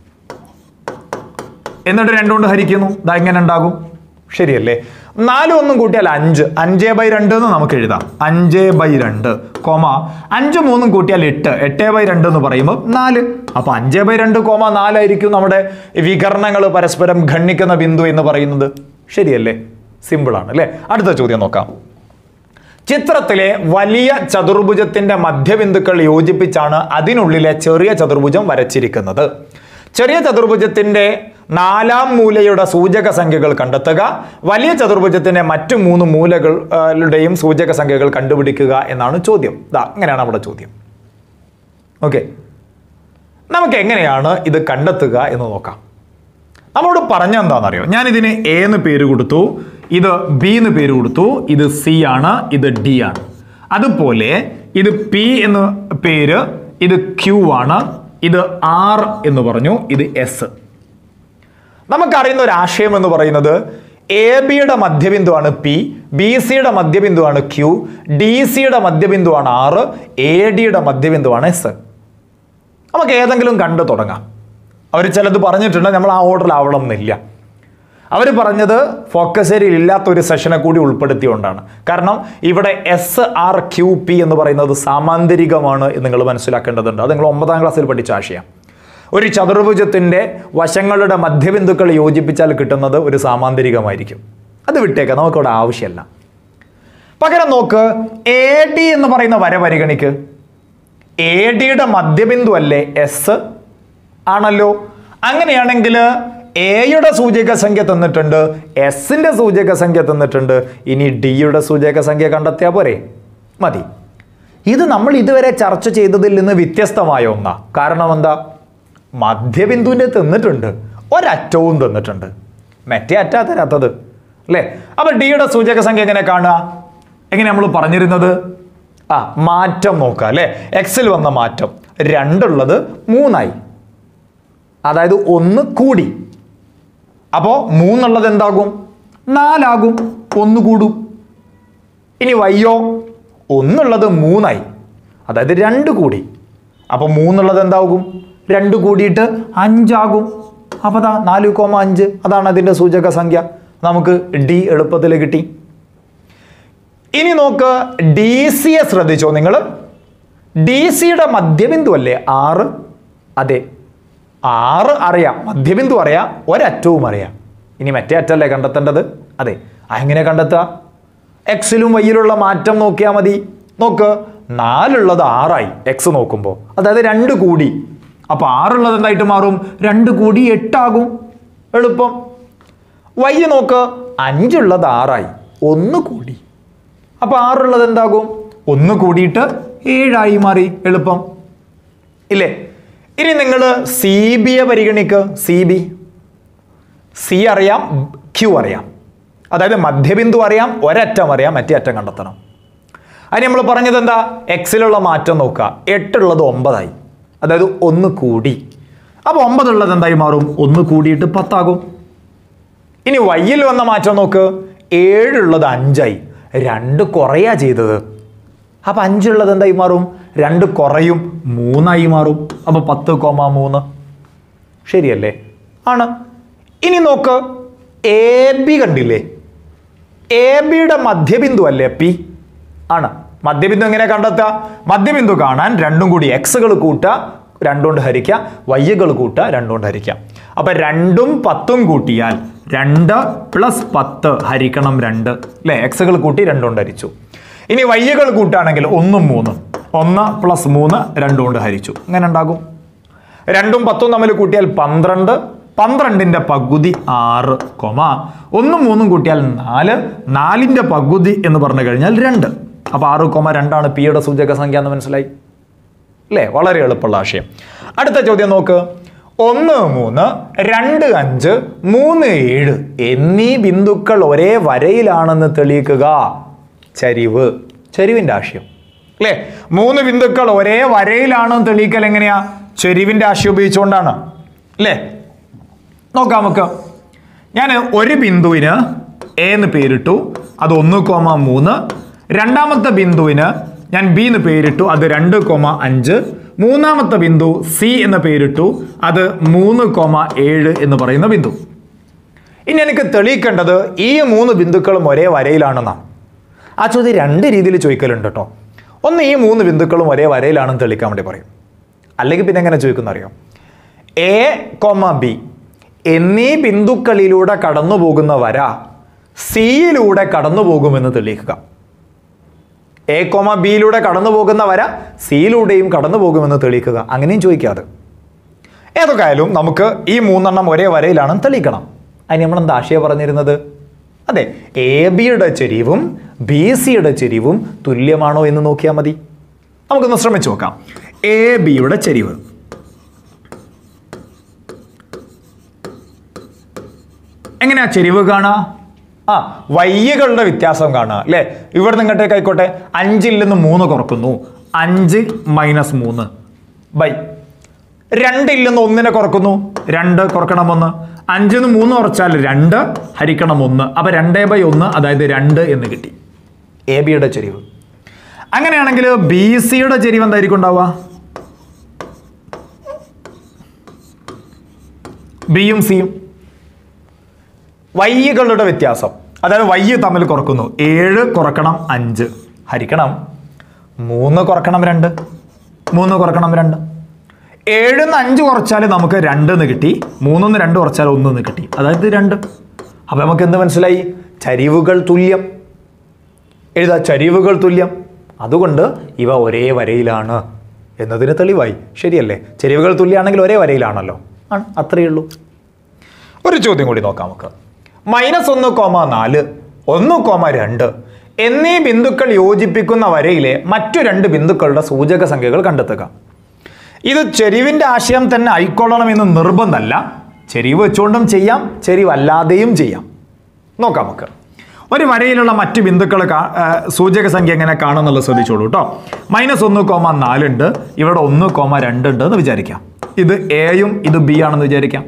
എന്നിട്ട് രണ്ടുകൊണ്ട് ഹരിക്കുന്നു. ഇതാ ഇങ്ങനെ ഉണ്ടാകും. ശരിയല്ലേ? നാലും ഒന്നും കൂട്ടിയാൽ അഞ്ച്. അഞ്ച് ബൈ രണ്ട് എന്ന് നമുക്ക് എഴുതാം. അഞ്ച് ബൈ രണ്ട് കോമ അഞ്ചും മൂന്നും കൂട്ടിയാൽ എട്ട്. എട്ട് ബൈ രണ്ട് എന്ന് പറയുമ്പോൾ നാല്. അപ്പൊ അഞ്ച് ബൈ രണ്ട് കോമ നാലായിരിക്കും നമ്മുടെ വികർണങ്ങൾ പരസ്പരം ഖണ്ഡിക്കുന്ന ബിന്ദു എന്ന് പറയുന്നത്. ശരിയല്ലേ? സിമ്പിൾ ആണ് അല്ലേ? അടുത്ത ചോദ്യം നോക്കാം. ചിത്രത്തിലെ വലിയ ചതുർഭുജത്തിന്റെ മധ്യബിന്ദുക്കൾ യോജിപ്പിച്ചാണ് അതിനുള്ളിലെ ചെറിയ ചതുർഭുജം വരച്ചിരിക്കുന്നത്. ചെറിയ ചതുർഭുജത്തിന്റെ നാലാം മൂലയുടെ സൂചക സംഖ്യകൾ കണ്ടെത്തുക. വലിയ ചതുർഭുജത്തിന്റെ മറ്റു മൂന്ന് മൂലകളുടെയും സൂചക സംഖ്യകൾ കണ്ടുപിടിക്കുക എന്നാണ് ചോദ്യം. ഇതാ ഇങ്ങനെയാണ് നമ്മുടെ ചോദ്യം. ഓക്കെ, നമുക്ക് എങ്ങനെയാണ് ഇത് കണ്ടെത്തുക എന്ന് നോക്കാം. നമ്മളോട് പറഞ്ഞ എന്താണെന്നറിയോ? ഞാൻ ഇതിന് എ എന്ന് പേര് കൊടുത്തു, ഇത് ബി എന്ന് പേര് കൊടുത്തു, ഇത് സി ആണ്, ഇത് ഡി ആണ്. അതുപോലെ ഇത് പി എന്ന് പേര്, ഇത് ക്യൂ ആണ്, ഇത് ആർ എന്ന് പറഞ്ഞു, ഇത് എസ്. നമുക്കറിയുന്ന ഒരു ആശയം എന്ന് പറയുന്നത് എ ബിയുടെ മധ്യബിന്ദുവാണ് പി, ബി സിയുടെ മധ്യബിന്ദുവാണ് ക്യൂ, ഡി സിയുടെ മധ്യബിന്ദുവാണ് ആർ, എ ഡിയുടെ മധ്യബിന്ദുവാണ് എസ്. നമുക്ക് ഏതെങ്കിലും കണ്ടു തുടങ്ങാം. അവർ ചിലത് പറഞ്ഞിട്ടുണ്ട്, നമ്മൾ ആ ഓർഡറിൽ ആവണം എന്നില്ല. അവർ പറഞ്ഞത് ഫോക്കസ് ഏരിയയിൽ ഇല്ലാത്ത ഒരു സെഷനെ കൂടി ഉൾപ്പെടുത്തിക്കൊണ്ടാണ്. കാരണം ഇവിടെ എസ് ആർ ക്യൂ പി എന്ന് പറയുന്നത് സാമാന്തരികമാണ് എന്ന് നിങ്ങൾ മനസ്സിലാക്കേണ്ടതുണ്ട്. അത് നിങ്ങൾ ഒമ്പതാം ക്ലാസ്സിൽ പഠിച്ച ആശയം. ഒരു ചതുർഭുജത്തിന്റെ വശങ്ങളുടെ മധ്യബിന്ദുക്കൾ യോജിപ്പിച്ചാൽ കിട്ടുന്നത് ഒരു സാമാന്തരികമായിരിക്കും. അത് വിട്ടേക്കാം, നമുക്കവിടെ ആവശ്യമല്ല. പകരം നോക്ക്, എ ഡി എന്ന് പറയുന്ന വര പരിഗണിക്ക്. എ ഡിയുടെ മധ്യബിന്ദു അല്ലേ എസ്? ആണല്ലോ. അങ്ങനെയാണെങ്കിൽ എയുടെ സൂചക സംഖ്യ തന്നിട്ടുണ്ട്, എസിന്റെ സൂചക സംഖ്യ തന്നിട്ടുണ്ട്. ഇനി ഡിയുടെ സൂചക സംഖ്യ കണ്ടെത്തിയാൽ പോരെ? മതി. ഇത് നമ്മൾ ഇതുവരെ ചർച്ച ചെയ്തതിൽ നിന്ന് വ്യത്യസ്തമായ ഒന്നാ. കാരണം എന്താ? മധ്യബിന്ദുവിന്റെ തന്നിട്ടുണ്ട്, ഒരറ്റവും തന്നിട്ടുണ്ട്, മറ്റേ അറ്റാ തരാത്തത് അല്ലേ? അപ്പൊ ഡിയുടെ സൂചക സംഖ്യ എങ്ങനെ കാണുക? എങ്ങനെ നമ്മൾ പറഞ്ഞിരുന്നത്? ആ മാറ്റം നോക്കുക അല്ലെ? എക്സിൽ വന്ന മാറ്റം, രണ്ടുള്ളത് മൂന്നായി, അതായത് ഒന്ന് കൂടി. അപ്പോ മൂന്നുള്ളത് എന്താകും? നാലാകും, ഒന്ന് കൂടും. ഇനി വയ്യോ, ഒന്നുള്ളത് മൂന്നായി, അതായത് രണ്ട് കൂടി. അപ്പൊ മൂന്നുള്ളത് എന്താകും? രണ്ട് കൂടിയിട്ട് അഞ്ചാകും. അപ്പൊ അതാ നാല് കോമ അഞ്ച്, അതാണ് അതിന്റെ സൂചക സംഖ്യ. നമുക്ക് ഡി എളുപ്പത്തിൽ കിട്ടി. ഇനി നോക്ക്, ഡി സിയെ ശ്രദ്ധിച്ചോ നിങ്ങൾ? ഡി സിയുടെ മധ്യബിന്ദു അല്ലേ ആറ്? അതെ, ആറ് അറിയാം, മധ്യബിന്ദു അറിയാം, ഒരറ്റവും അറിയാം. ഇനി മറ്റേ അറ്റല്ലേ കണ്ടെത്തേണ്ടത്? അതെ. എങ്ങനെ കണ്ടെത്തുക? എക്സിലും വൈയിലുള്ള മാറ്റം നോക്കിയാൽ മതി. നോക്ക്, നാലുള്ളത് ആറായി എക്സ് നോക്കുമ്പോൾ, അതായത് രണ്ട് കൂടി. അപ്പൊ ആറുള്ളത് എന്തായിട്ട് മാറും? രണ്ട് കൂടി എട്ടാകും, എളുപ്പം. വൈ നോക്ക്, അഞ്ചുള്ളത് ആറായി, ഒന്ന് കൂടി. അപ്പൊ ആറുള്ളത് എന്താകും? ഒന്ന് കൂടിയിട്ട് ഏഴായി മാറി, എളുപ്പം ഇല്ലേ? ഇനി നിങ്ങൾ സി ബിയെ പരിഗണിക്കുക. സി ബി, സി അറിയാം, ക്യൂ അറിയാം, അതായത് മധ്യബിന്ദു അറിയാം, ഒരറ്റം അറിയാം, മറ്റേ അറ്റം കണ്ടെത്തണം. അതിന് നമ്മൾ പറഞ്ഞത് എന്താ? എക്സിലുള്ള മാറ്റം നോക്കുക. എട്ടുള്ളത് ഒമ്പതായി, അതായത് ഒന്ന് കൂടി. അപ്പൊ ഒമ്പതുള്ളത് എന്തായി മാറും? ഒന്ന് കൂടിയിട്ട് പത്താകും. ഇനി വൈയിൽ വന്ന മാറ്റം നോക്ക്. ഏഴുള്ളത് അഞ്ചായി, രണ്ട് കുറയാ ചെയ്തത്. അപ്പൊ അഞ്ചുള്ളത് എന്തായി മാറും? രണ്ട് കുറയും, മൂന്നായി മാറും. അപ്പൊ പത്ത് കോമ മൂന്ന്. ശരിയല്ലേ? ആണ്. ഇനി നോക്ക്, എ ബി കണ്ടില്ലേ? എ ബിയുടെ മധ്യബിന്ദു അല്ലേ പി? ആണ്. മധ്യബിന്ദു എങ്ങനെ കണ്ടെത്തുക? മധ്യബിന്ദു കാണാൻ രണ്ടും കൂടി എക്സുകൾ കൂട്ടുക, രണ്ടുകൊണ്ട് ഹരിക്കുക, വൈകൾ കൂട്ടുക, രണ്ടുകൊണ്ട് ഹരിക്കുക. അപ്പൊ രണ്ടും പത്തും കൂട്ടിയാൽ രണ്ട് പ്ലസ് പത്ത് ഹരിക്കണം രണ്ട് അല്ലെ? എക്സുകൾ കൂട്ടി രണ്ടുകൊണ്ട് ഹരിച്ചു. ഇനി വൈകൾ കൂട്ടുകയാണെങ്കിൽ ഒന്നും മൂന്നും, ഒന്ന് പ്ലസ് മൂന്ന് രണ്ടുകൊണ്ട് ഹരിച്ചു. ഇങ്ങനെ ഉണ്ടാകും. രണ്ടും പത്തും തമ്മിൽ കൂട്ടിയാൽ പന്ത്രണ്ട്, പന്ത്രണ്ടിന്റെ പകുതി ആറ് കൊമ ഒന്നും മൂന്നും കൂട്ടിയാൽ നാല്, നാലിന്റെ പകുതി എന്ന് പറഞ്ഞു കഴിഞ്ഞാൽ രണ്ട്. അപ്പൊ ആറ് കൊമ രണ്ടാണ് പിയുടെ സൂചക സംഖ്യ എന്ന് മനസ്സിലായി അല്ലേ? വളരെ എളുപ്പമുള്ള ആശയം. അടുത്ത ചോദ്യം നോക്ക്. ഒന്ന് മൂന്ന് രണ്ട് അഞ്ച് മൂന്ന് ഏഴ് എന്നീ ബിന്ദുക്കൾ ഒരേ വരയിലാണെന്ന് തെളിയിക്കുക. ചരിവ്, ചരിവിന്റെ ആശയം അല്ലേ? മൂന്ന് ബിന്ദുക്കൾ ഒരേ വരയിലാണെന്ന് തെളിയിക്കൽ എങ്ങനെയാ? ചരിവിന്റെ ആശയം ഉപയോഗിച്ചുകൊണ്ടാണ് അല്ലേ? നോക്കാം നമുക്ക്. ഞാൻ ഒരു ബിന്ദുവിന് എ എന്ന് പേരിട്ടു, അത് ഒന്ന് കോമ മൂന്ന്. രണ്ടാമത്തെ ബിന്ദുവിന് ഞാൻ ബി എന്ന് പേരിട്ടു, അത് രണ്ട് കോമ അഞ്ച്. മൂന്നാമത്തെ ബിന്ദു സി എന്ന് പേരിട്ടു, അത് മൂന്ന് കോമ ഏഴ് എന്ന് പറയുന്ന ബിന്ദു. ഇനി എനിക്ക് തെളിയിക്കേണ്ടത് ഈ മൂന്ന് ബിന്ദുക്കളും ഒരേ വരയിലാണെന്നാണ്. ആ ചോദ്യം രണ്ട് രീതിയിൽ ചോദിക്കലുണ്ട് കേട്ടോ. ഒന്ന്, ഈ മൂന്ന് ബിന്ദുക്കളും ഒരേ വരയിലാണെന്ന് തെളിയിക്കാൻ വേണ്ടി പറയും. അല്ലെങ്കിൽ പിന്നെ എങ്ങനെ ചോദിക്കുന്ന അറിയാം? എ കോമ ബി എന്നീ ബിന്ദുക്കളിലൂടെ കടന്നു പോകുന്ന വര സിയിലൂടെ കടന്നു പോകുമെന്ന് തെളിയിക്കുക. എ കോമ ബിയിലൂടെ കടന്നു പോകുന്ന വര സിയിലൂടെയും കടന്നു പോകുമെന്ന് തെളിയിക്കുക. അങ്ങനെയും ചോദിക്കാതെ. ഏതൊക്കെ ആയാലും നമുക്ക് ഈ മൂന്നെണ്ണം ഒരേ വരയിലാണെന്ന് തെളിയിക്കണം. അതിന് നമ്മൾ എന്താ ആശയം പറഞ്ഞിരുന്നത്? അതെ, എ ബിയുടെ ചെരിവും ബി സിയുടെ ചെരിവും തുല്യമാണോ എന്ന് നോക്കിയാൽ മതി. നമുക്കൊന്ന് ശ്രമിച്ചു നോക്കാം. എ ബിയുടെ ചെരിവ് എങ്ങനെയാ ചെരിവ് കാണുക? ആ വയ്യകളുടെ വ്യത്യാസം കാണുക അല്ലേ? ഇവിടെ നിങ്ങട്ടേക്ക് ആയിക്കോട്ടെ, അഞ്ചിൽ നിന്ന് മൂന്ന് കുറക്കുന്നു, അഞ്ച് മൈനസ് മൂന്ന് ബൈ. രണ്ടിൽ നിന്ന് ഒന്നിനെ കുറക്കുന്നു, രണ്ട് കുറക്കണം ഒന്ന്. അഞ്ചിൽ നിന്ന് മൂന്ന് കുറച്ചാൽ രണ്ട് ഹരിക്കണം ഒന്ന്, അപ്പൊ രണ്ടേ ബൈ ഒന്ന്, അതായത് രണ്ട് എന്ന് കിട്ടി എ ബിയുടെ ചെരിവ്. അങ്ങനെയാണെങ്കിൽ ബി സിയുടെ ചെരിവ് എന്തായിരിക്കും ഉണ്ടാവുക? ബിയും സിയും വയ്യകളുടെ വ്യത്യാസം, അതായത് വയ്യ തമ്മിൽ കുറക്കുന്നു. ഏഴ് കുറക്കണം അഞ്ച് ഹരിക്കണം മൂന്ന് കുറക്കണം രണ്ട്, മൂന്ന് കുറക്കണം രണ്ട്. ഏഴിന്ന് അഞ്ച് കുറച്ചാൽ നമുക്ക് രണ്ട് എന്ന് കിട്ടി, മൂന്നിന്ന് രണ്ട് കുറച്ചാൽ ഒന്നെന്ന് കിട്ടി, അതായത് രണ്ട്. അപ്പൊ നമുക്ക് എന്ത് മനസ്സിലായി? ചരിവുകൾ തുല്യം. എഴുതാ, ചരിവുകൾ തുല്യം. അതുകൊണ്ട് ഇവ ഒരേ വരയിലാണ് എന്നതിന് തെളിവായി. ശരിയല്ലേ? ചരിവുകൾ തുല്യമാണെങ്കിൽ ഒരേ വരയിലാണല്ലോ. ആണ്, അത്രയേ ഉള്ളൂ. ഒരു ചോദ്യം കൂടി നോക്കാം നമുക്ക്. മൈനസ് ഒന്ന് കോമ നാല്, ഒന്ന് കോമ രണ്ട് എന്നീ ബിന്ദുക്കൾ യോജിപ്പിക്കുന്ന വരയിലെ മറ്റു രണ്ട് ബിന്ദുക്കളുടെ സൂചക സംഖ്യകൾ കണ്ടെത്തുക. ഇത് ചെരിവിന്റെ ആശയം തന്നെ ആയിക്കൊള്ളണമെന്ന് നിർബന്ധമല്ല. ചെരിവ് വെച്ചുകൊണ്ടും ചെയ്യാം, ചെരിവല്ലാതെയും ചെയ്യാം. നോക്കാം നമുക്ക്. ഒരു വരയിലുള്ള മറ്റു ബിന്ദുക്കൾ സൂചക സംഖ്യ എങ്ങനെ കാണുന്നുള്ളത് ശ്രദ്ധിച്ചോളൂ കേട്ടോ. മൈനസ് ഒന്ന് കോമ നാലുണ്ട്, ഇവിടെ ഒന്ന് കോമ രണ്ട് ഉണ്ട് എന്ന് വിചാരിക്കാം. ഇത് എയും ഇത് ബി ആണെന്ന് വിചാരിക്കാം.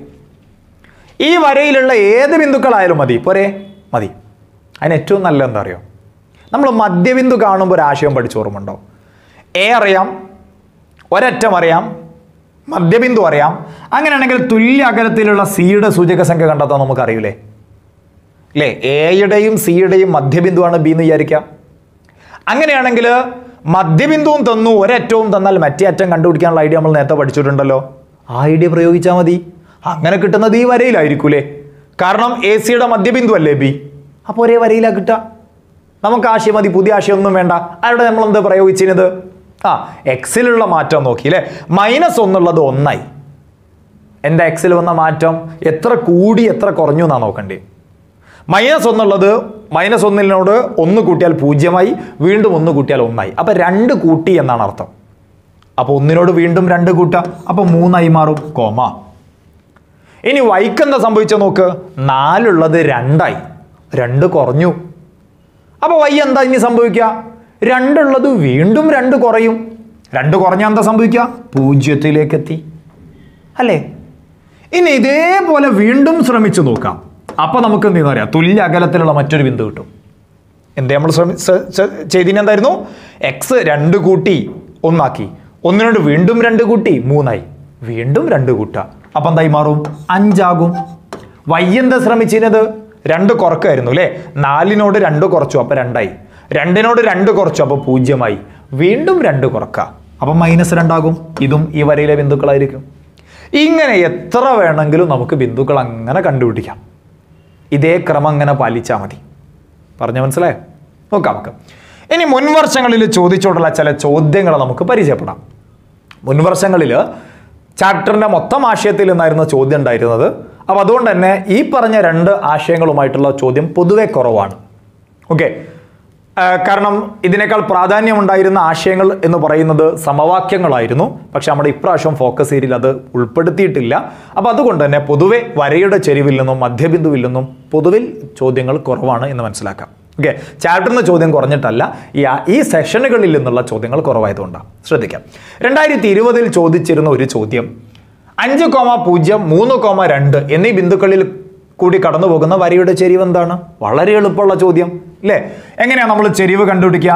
ഈ വരയിലുള്ള ഏത് ബിന്ദുക്കളായാലും മതി, പോരെ? മതി. അതിന് ഏറ്റവും നല്ല എന്താ അറിയോ? നമ്മൾ മധ്യബിന്ദു കാണുമ്പോൾ ഒരു ആശയം പഠിച്ചു ഓർമ്മയുണ്ടോ? എ അറിയാം, ഒരറ്റം അറിയാം, മധ്യബിന്ദു അറിയാം. അങ്ങനെയാണെങ്കിൽ തുല്യ അകലത്തിലുള്ള സിയുടെ സൂചക സംഖ്യ കണ്ടെത്താൻ നമുക്ക് അറിയില്ലേ? അല്ലേ? എയുടെയും സിയുടെയും മധ്യബിന്ദുവാണ് ബി എന്ന് വിചാരിക്കാം. അങ്ങനെയാണെങ്കിൽ മധ്യബിന്ദുവും തന്നു, ഒരറ്റവും തന്നാൽ മറ്റേ അറ്റം കണ്ടുപിടിക്കാനുള്ള ഐഡിയ നമ്മൾ നേരത്തെ പഠിച്ചിട്ടുണ്ടല്ലോ. ആ ഐഡിയ പ്രയോഗിച്ചാൽ മതി. അങ്ങനെ കിട്ടുന്നത് ഈ വരയിലായിരിക്കൂലേ? കാരണം എ സിയുടെ മധ്യബിന്ദു അല്ലേ ബി. അപ്പോൾ ഒരേ വരയിലാണ് കിട്ടുക. നമുക്ക് ആശയം മതി, പുതിയ ആശയം ഒന്നും വേണ്ട. അവിടെ നമ്മൾ എന്ത് പ്രയോഗിച്ചിരുന്നത്? ആ എക്സിലുള്ള മാറ്റം നോക്കി അല്ലേ? മൈനസ് ഒന്നുള്ളത് ഒന്നായി. എന്താ എക്സിൽ വന്ന മാറ്റം? എത്ര കൂടി എത്ര കുറഞ്ഞു എന്നാ നോക്കണ്ടേ? മൈനസ് ഒന്നുള്ളത് മൈനസ് ഒന്നിനോട് ഒന്ന് കൂട്ടിയാൽ പൂജ്യമായി, വീണ്ടും ഒന്ന് കൂട്ടിയാൽ ഒന്നായി. അപ്പൊ രണ്ട് കൂട്ടി എന്നാണ് അർത്ഥം. അപ്പൊ ഒന്നിനോട് വീണ്ടും രണ്ട് കൂട്ടാം, അപ്പൊ മൂന്നായി മാറും, കോമ. ഇനി വൈക്ക് എന്താ സംഭവിച്ച നോക്ക്. നാലുള്ളത് രണ്ടായി, രണ്ട് കുറഞ്ഞു. അപ്പൊ വൈ എന്താ ഇനി സംഭവിക്കുക? രണ്ടുള്ളത് വീണ്ടും രണ്ട് കുറയും. രണ്ട് കുറഞ്ഞാൽ എന്താ സംഭവിക്കുക? പൂജ്യത്തിലേക്ക് എത്തി അല്ലേ? ഇനി ഇതേപോലെ വീണ്ടും ശ്രമിച്ചു നോക്കാം. അപ്പൊ നമുക്ക് എന്ത് ചെയ്യുന്ന അറിയാം? തുല്യ അകലത്തിലുള്ള മറ്റൊരു ബിന്ദു കിട്ടും. എന്താ നമ്മൾ ചെയ്തിന് എന്തായിരുന്നു? എക്സ് രണ്ട് കൂട്ടി ഒന്നാക്കി, ഒന്നിനോട് വീണ്ടും രണ്ട് കൂട്ടി മൂന്നായി, വീണ്ടും രണ്ട് കൂട്ടുക, അപ്പൊ എന്തായി മാറും? അഞ്ചാകും. വൈ എന്താ ശ്രമിച്ചിരുന്നത്? രണ്ട് കുറക്കായിരുന്നു അല്ലേ? നാലിനോട് രണ്ട് കുറച്ചു, അപ്പൊ രണ്ടായി. രണ്ടിനോട് രണ്ട് കുറച്ചു, അപ്പോൾ പൂജ്യമായി. വീണ്ടും രണ്ട് കുറക്കുക, അപ്പം മൈനസ് രണ്ടാകും. ഇതും ഈ വരയിലെ ബിന്ദുക്കളായിരിക്കും. ഇങ്ങനെ എത്ര വേണമെങ്കിലും നമുക്ക് ബിന്ദുക്കൾ അങ്ങനെ കണ്ടുപിടിക്കാം. ഇതേ ക്രമം അങ്ങനെ പാലിച്ചാൽ മതി. പറഞ്ഞ മനസ്സിലായോ? നോക്കാം നമുക്ക്. ഇനി മുൻവർഷങ്ങളിൽ ചോദിച്ചോടുള്ള ചില ചോദ്യങ്ങൾ നമുക്ക് പരിചയപ്പെടാം. മുൻവർഷങ്ങളിൽ ചാപ്റ്ററിൻ്റെ മൊത്തം ആശയത്തിൽ നിന്നായിരുന്നു ചോദ്യം ഉണ്ടായിരുന്നത്. അപ്പോൾ അതുകൊണ്ട് തന്നെ ഈ പറഞ്ഞ രണ്ട് ആശയങ്ങളുമായിട്ടുള്ള ചോദ്യം പൊതുവെ കുറവാണ്. ഓക്കെ, കാരണം ഇതിനേക്കാൾ പ്രാധാന്യമുണ്ടായിരുന്ന ആശയങ്ങൾ എന്ന് പറയുന്നത് സമവാക്യങ്ങളായിരുന്നു. പക്ഷെ നമ്മുടെ ഇപ്രാവശ്യം ഫോക്കസ് ഏരിയയിൽ അത് ഉൾപ്പെടുത്തിയിട്ടില്ല. അപ്പോൾ അതുകൊണ്ട് തന്നെ പൊതുവെ വരയുടെ ചെരിവിൽ നിന്നും മധ്യബിന്ദുവിൽ നിന്നും പൊതുവിൽ ചോദ്യങ്ങൾ കുറവാണ് എന്ന് മനസ്സിലാക്കാം. ഓക്കെ, ചാപ്റ്ററിൽ നിന്ന് ചോദ്യം കുറഞ്ഞിട്ടല്ല, ഈ ഈ സെഷനുകളിൽ നിന്നുള്ള ചോദ്യങ്ങൾ കുറവായതുകൊണ്ടാണ്. ശ്രദ്ധിക്കാം. രണ്ടായിരത്തി ഇരുപതിൽ ചോദിച്ചിരുന്ന ഒരു ചോദ്യം അഞ്ച് കോമ പൂജ്യം മൂന്ന് കോമ രണ്ട് എന്നീ ബിന്ദുക്കളിൽ കൂടി കടന്നു പോകുന്ന വരയുടെ ചെരിവ് എന്താണ്? വളരെ എളുപ്പമുള്ള ചോദ്യം അല്ലേ? എങ്ങനെയാണ് നമ്മൾ ചെരിവ് കണ്ടുപിടിക്കുക?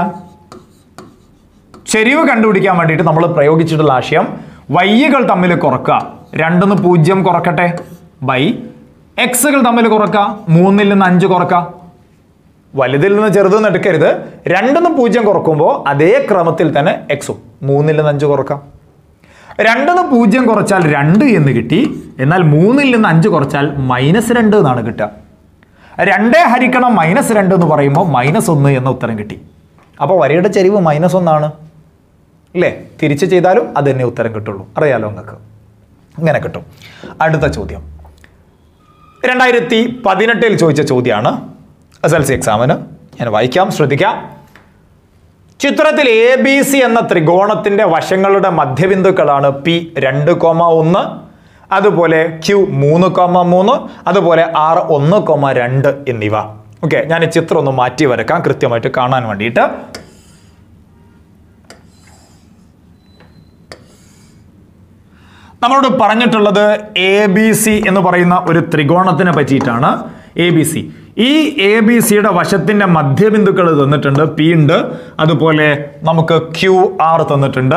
ചെരിവ് കണ്ടുപിടിക്കാൻ വേണ്ടിയിട്ട് നമ്മൾ പ്രയോഗിച്ചിട്ടുള്ള ആശയം വൈകൾ തമ്മിൽ കുറക്കുക. രണ്ടിന്ന് പൂജ്യം കുറക്കട്ടെ ബൈ എക്സുകൾ തമ്മിൽ കുറക്കുക. മൂന്നിൽ നിന്ന് അഞ്ച് കുറക്കുക. വലുതിൽ നിന്ന് ചെറുതെന്ന് എടുക്കരുത്. രണ്ടിന്ന് പൂജ്യം കുറക്കുമ്പോൾ അതേ ക്രമത്തിൽ തന്നെ എക്സും മൂന്നിൽ നിന്ന് അഞ്ച് കുറക്കാം. രണ്ടിന്ന് പൂജ്യം കുറച്ചാൽ രണ്ട് എന്ന് കിട്ടി. എന്നാൽ മൂന്നിൽ നിന്ന് അഞ്ച് കുറച്ചാൽ മൈനസ് രണ്ട് എന്നാണ് കിട്ടുക. രണ്ടേ ഹരിക്കണം മൈനസ് രണ്ട് എന്ന് പറയുമ്പോൾ മൈനസ് ഒന്ന് എന്ന ഉത്തരം കിട്ടി. അപ്പോൾ വരയുടെ ചെരിവ് മൈനസ് ഒന്നാണ് അല്ലേ? തിരിച്ച് ചെയ്താലും അത് തന്നെ ഉത്തരം കിട്ടുള്ളൂ. അറിയാലോ നിങ്ങൾക്ക്. ഇങ്ങനെ കിട്ടും. അടുത്ത ചോദ്യം രണ്ടായിരത്തി പതിനെട്ടിൽ ചോദിച്ച ചോദ്യമാണ്. എസ് എൽ സി എക്സാമിന് ഞാൻ വായിക്കാം, ശ്രദ്ധിക്കാം. ചിത്രത്തിൽ എ ബി സി എന്ന ത്രികോണത്തിന്റെ വശങ്ങളുടെ മധ്യബിന്ദുക്കളാണ് പി രണ്ട് കോമ ഒന്ന്, അതുപോലെ ക്യൂ മൂന്ന് കോമ മൂന്ന്, അതുപോലെ ആർ ഒന്ന് കോമ രണ്ട് എന്നിവ. ഓക്കെ, ഞാൻ ഈ ചിത്രം ഒന്ന് മാറ്റി വരക്കാം കൃത്യമായിട്ട് കാണാൻ വേണ്ടിയിട്ട്. നമ്മളോട് പറഞ്ഞിട്ടുള്ളത് എ ബി സി എന്ന് പറയുന്ന ഒരു ത്രികോണത്തിനെ പറ്റിയിട്ടാണ്. എ ബി സി, ഈ എ ബി സിയുടെ വശത്തിന്റെ മധ്യബിന്ദുക്കൾ തന്നിട്ടുണ്ട്, പി ഉണ്ട്. അതുപോലെ നമുക്ക് ക്യൂ ആർ തന്നിട്ടുണ്ട്.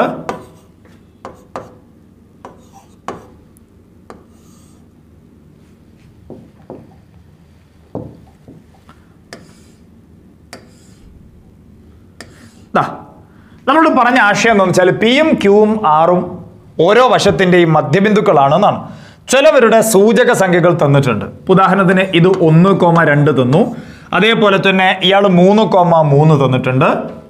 നമ്മളോട് പറഞ്ഞ ആശയം എന്ന് വെച്ചാൽ പിയും ക്യൂവും ആറും ഓരോ വശത്തിന്റെയും മധ്യബിന്ദുക്കളാണെന്നാണ്. ചിലവരുടെ സൂചക സംഖ്യകൾ തന്നിട്ടുണ്ട്. ഉദാഹരണത്തിന് ഇത് ഒന്ന് കോമ രണ്ട് തന്നു. അതേപോലെ തന്നെ ഇയാൾ മൂന്ന് കോമ മൂന്ന് തന്നിട്ടുണ്ട്.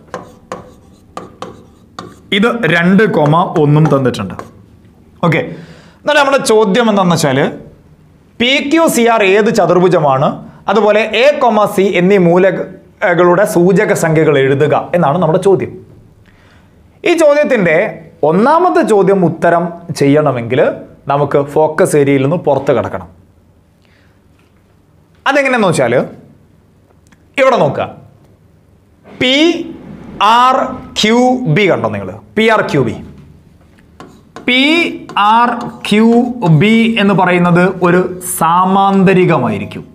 ഇത് രണ്ട് കോമ ഒന്നും തന്നിട്ടുണ്ട്. ഓക്കെ, എന്നാൽ നമ്മുടെ ചോദ്യം എന്താണെന്ന് വെച്ചാൽ പി ക്യു സി ആർ ഏത് ചതുർഭുജമാണ്, അതുപോലെ എ കോമ സി എന്നീ മൂലകളുടെ സൂചക സംഖ്യകൾ എഴുതുക എന്നാണ് നമ്മുടെ ചോദ്യം. ഈ ചോദ്യത്തിന്റെ ഒന്നാമത്തെ ചോദ്യം ഉത്തരം ചെയ്യണമെങ്കിൽ നമുക്ക് ഫോക്കസ് ഏരിയയിൽ നിന്ന് പുറത്ത് കിടക്കണം. അതെങ്ങനെയാന്ന് വെച്ചാൽ ഇവിടെ നോക്കുക. പി ആർ ക്യൂ ബി കണ്ടോ നിങ്ങൾ? P R Q B P R Q B എന്ന് പറയുന്നത് ഒരു സാമാന്തരികമായിരിക്കും.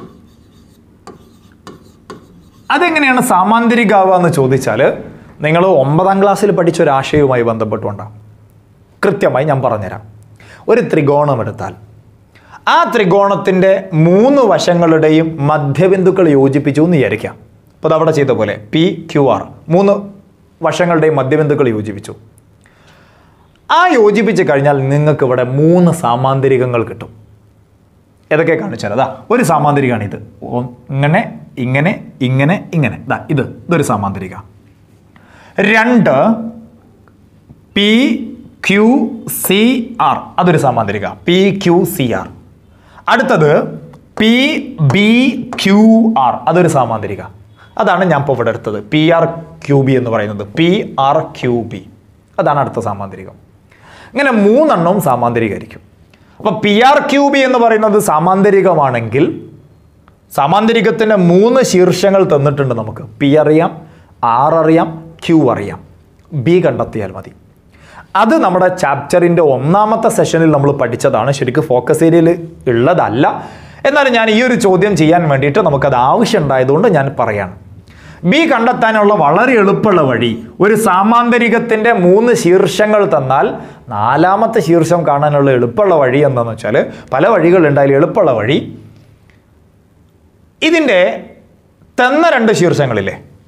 അതെങ്ങനെയാണ് സാമാന്തരികാവുക എന്ന് ചോദിച്ചാൽ നിങ്ങൾ ഒമ്പതാം ക്ലാസ്സിൽ പഠിച്ച ഒരു ആശയവുമായി ബന്ധപ്പെട്ടുകൊണ്ടാണ്. കൃത്യമായി ഞാൻ പറഞ്ഞുതരാം. ഒരു ത്രികോണം എടുത്താൽ ആ ത്രികോണത്തിൻ്റെ മൂന്ന് വശങ്ങളുടെയും മധ്യബിന്ദുക്കൾ യോജിപ്പിച്ചു എന്ന് വിചാരിക്കാം. അപ്പോൾ അത് അവിടെ ചെയ്ത പോലെ പി ക്യു ആർ മൂന്ന് വശങ്ങളുടെയും മധ്യബിന്ദുക്കൾ യോജിപ്പിച്ചു. ആ യോജിപ്പിച്ച് കഴിഞ്ഞാൽ നിങ്ങൾക്ക് ഇവിടെ മൂന്ന് സാമാന്തരികങ്ങൾ കിട്ടും. ഏതൊക്കെ കാണിച്ചാൽ അതാ ഒരു സാമാന്തരികമാണ് ഇത്. ഇങ്ങനെ ഇങ്ങനെ ഇങ്ങനെ ഇങ്ങനെ ഇതാ ഇത് ഇതൊരു സാമാന്തരിക. രണ്ട് പി ക്യു സി ആർ അതൊരു സാമാന്തരിക. P Q C R. അടുത്തത് പി ബി ക്യു ആർ അതൊരു സാമാന്തരിക. അതാണ് ഞാൻ ഇപ്പോൾ ഇവിടെ എടുത്തത്. പി ആർ ക്യൂ ബി എന്ന് പറയുന്നത്. പി ആർ ക്യൂ ബി അതാണ് അടുത്ത സാമാന്തരികം. ഇങ്ങനെ മൂന്നെണ്ണവും സാമാന്തരികമായിരിക്കും. അപ്പോൾ പി ആർ ക്യൂ ബി എന്ന് പറയുന്നത് സാമാന്തരികമാണെങ്കിൽ സാമാന്തരികത്തിന് മൂന്ന് ശീർഷങ്ങൾ തന്നിട്ടുണ്ട് നമുക്ക്. പി അറിയാം, ആർ അറിയാം, ക്യൂ അറിയാം. ബി കണ്ടെത്തിയാൽ മതി. അത് നമ്മുടെ ചാപ്റ്ററിൻ്റെ ഒന്നാമത്തെ സെഷനിൽ നമ്മൾ പഠിച്ചതാണ്. ശരിക്കും ഫോക്കസ് ഏരിയയിൽ ഉള്ളതല്ല. എന്നാലും ഞാൻ ഈ ഒരു ചോദ്യം ചെയ്യാൻ വേണ്ടിയിട്ട് നമുക്കത് ആവശ്യമുണ്ടായതുകൊണ്ട് ഞാൻ പറയാണ്. ബി കണ്ടെത്താനുള്ള വളരെ എളുപ്പമുള്ള വഴി, ഒരു സാമാന്തരികത്തിൻ്റെ മൂന്ന് ശീർഷങ്ങൾ തന്നാൽ നാലാമത്തെ ശീർഷം കാണാനുള്ള എളുപ്പമുള്ള വഴി എന്താണെന്ന് വെച്ചാൽ, പല വഴികളുണ്ടായാലും എളുപ്പമുള്ള വഴി, ഇതിൻ്റെ തന്ന രണ്ട് ശീർഷങ്ങളില്ലേ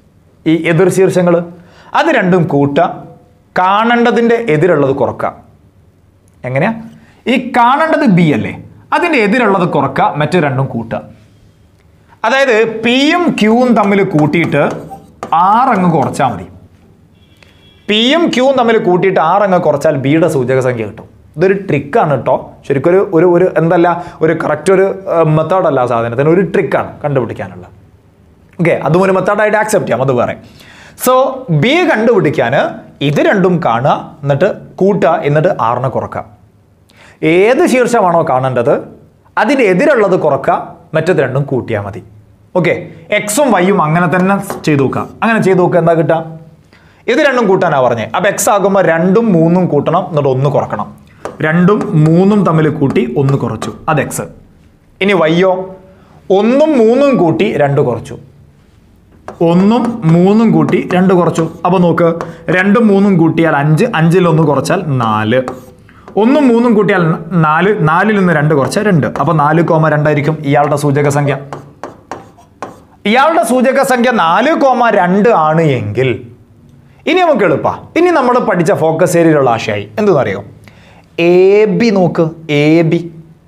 ഈ എതിർ ശീർഷങ്ങൾ, അത് രണ്ടും കൂട്ടുക, കാണേണ്ടതിൻ്റെ എതിരുള്ളത് കുറക്കുക. എങ്ങനെയാ? ഈ കാണേണ്ടത് ബി അല്ലേ, അതിൻ്റെ എതിരുള്ളത് കുറക്കുക, മറ്റു രണ്ടും കൂട്ടുക. അതായത് പിയും ക്യൂവും തമ്മിൽ കൂട്ടിയിട്ട് ആറങ്ങ് കുറച്ചാൽ മതി. പിയും ക്യൂവും തമ്മിൽ കൂട്ടിയിട്ട് ആറങ്ങ് കുറച്ചാൽ ബിയുടെ സൂചക സംഖ്യ കിട്ടും. ഇതൊരു ട്രിക്കാണ് കേട്ടോ. ശരിക്കും ഒരു ഒരു ഒരു എന്തല്ല ഒരു കറക്റ്റ് ഒരു മെത്തേഡല്ല സാധനത്തിന്, ഒരു ട്രിക്കാണ് കണ്ടുപിടിക്കാനുള്ള. ഓക്കെ, അതും ഒരു മെത്തേഡായിട്ട് ആക്സെപ്റ്റ് ചെയ്യാം, അത് വേറെ. സോ ബി കണ്ടുപിടിക്കാൻ ഇത് രണ്ടും കാണുക, എന്നിട്ട് കൂട്ടുക, എന്നിട്ട് ആറിനെ കുറക്കുക. ഏത് ശീർഷമാണോ കാണേണ്ടത് അതിൻ്റെ എതിരുള്ളത് കുറക്കുക, മറ്റത് രണ്ടും കൂട്ടിയാൽ മതി. ഓക്കെ, എക്സും വൈയും അങ്ങനെ തന്നെ ചെയ്തു നോക്കുക. അങ്ങനെ ചെയ്തു നോക്കുക, എന്താ കിട്ടുക? ഇത് രണ്ടും കൂട്ടാനാണ് പറഞ്ഞത്. അപ്പോൾ എക്സ് ആകുമ്പോൾ രണ്ടും മൂന്നും കൂട്ടണം, എന്നിട്ട് ഒന്ന് കുറക്കണം. രണ്ടും മൂന്നും തമ്മിൽ കൂട്ടി ഒന്ന് കുറച്ചു, അത് എക്സ്. ഇനി വയ്യോ, ഒന്നും മൂന്നും കൂട്ടി രണ്ട് കുറച്ചു. ഒന്നും മൂന്നും കൂട്ടി രണ്ട് കുറച്ചു. അപ്പോൾ നോക്ക്, രണ്ടും മൂന്നും കൂട്ടിയാൽ അഞ്ച്, അഞ്ചിൽ ഒന്ന് കുറച്ചാൽ നാല്. ഒന്നും മൂന്നും കൂട്ടിയാൽ നാല്, നാലിൽ നിന്ന് രണ്ട് കുറച്ചാൽ രണ്ട്. അപ്പോൾ നാല് കോമ രണ്ടായിരിക്കും ഇയാളുടെ സൂചക സംഖ്യ. ഇയാളുടെ സൂചക സംഖ്യ നാല് കോമ രണ്ട് ആണ് എങ്കിൽ ഇനി നമുക്ക് എളുപ്പാ. ഇനി നമ്മൾ പഠിച്ച ഫോക്കസ് ഏരിയയിലുള്ള ആശയായി എന്തെന്നറിയോ? എ ബി നോക്ക്, എ ബി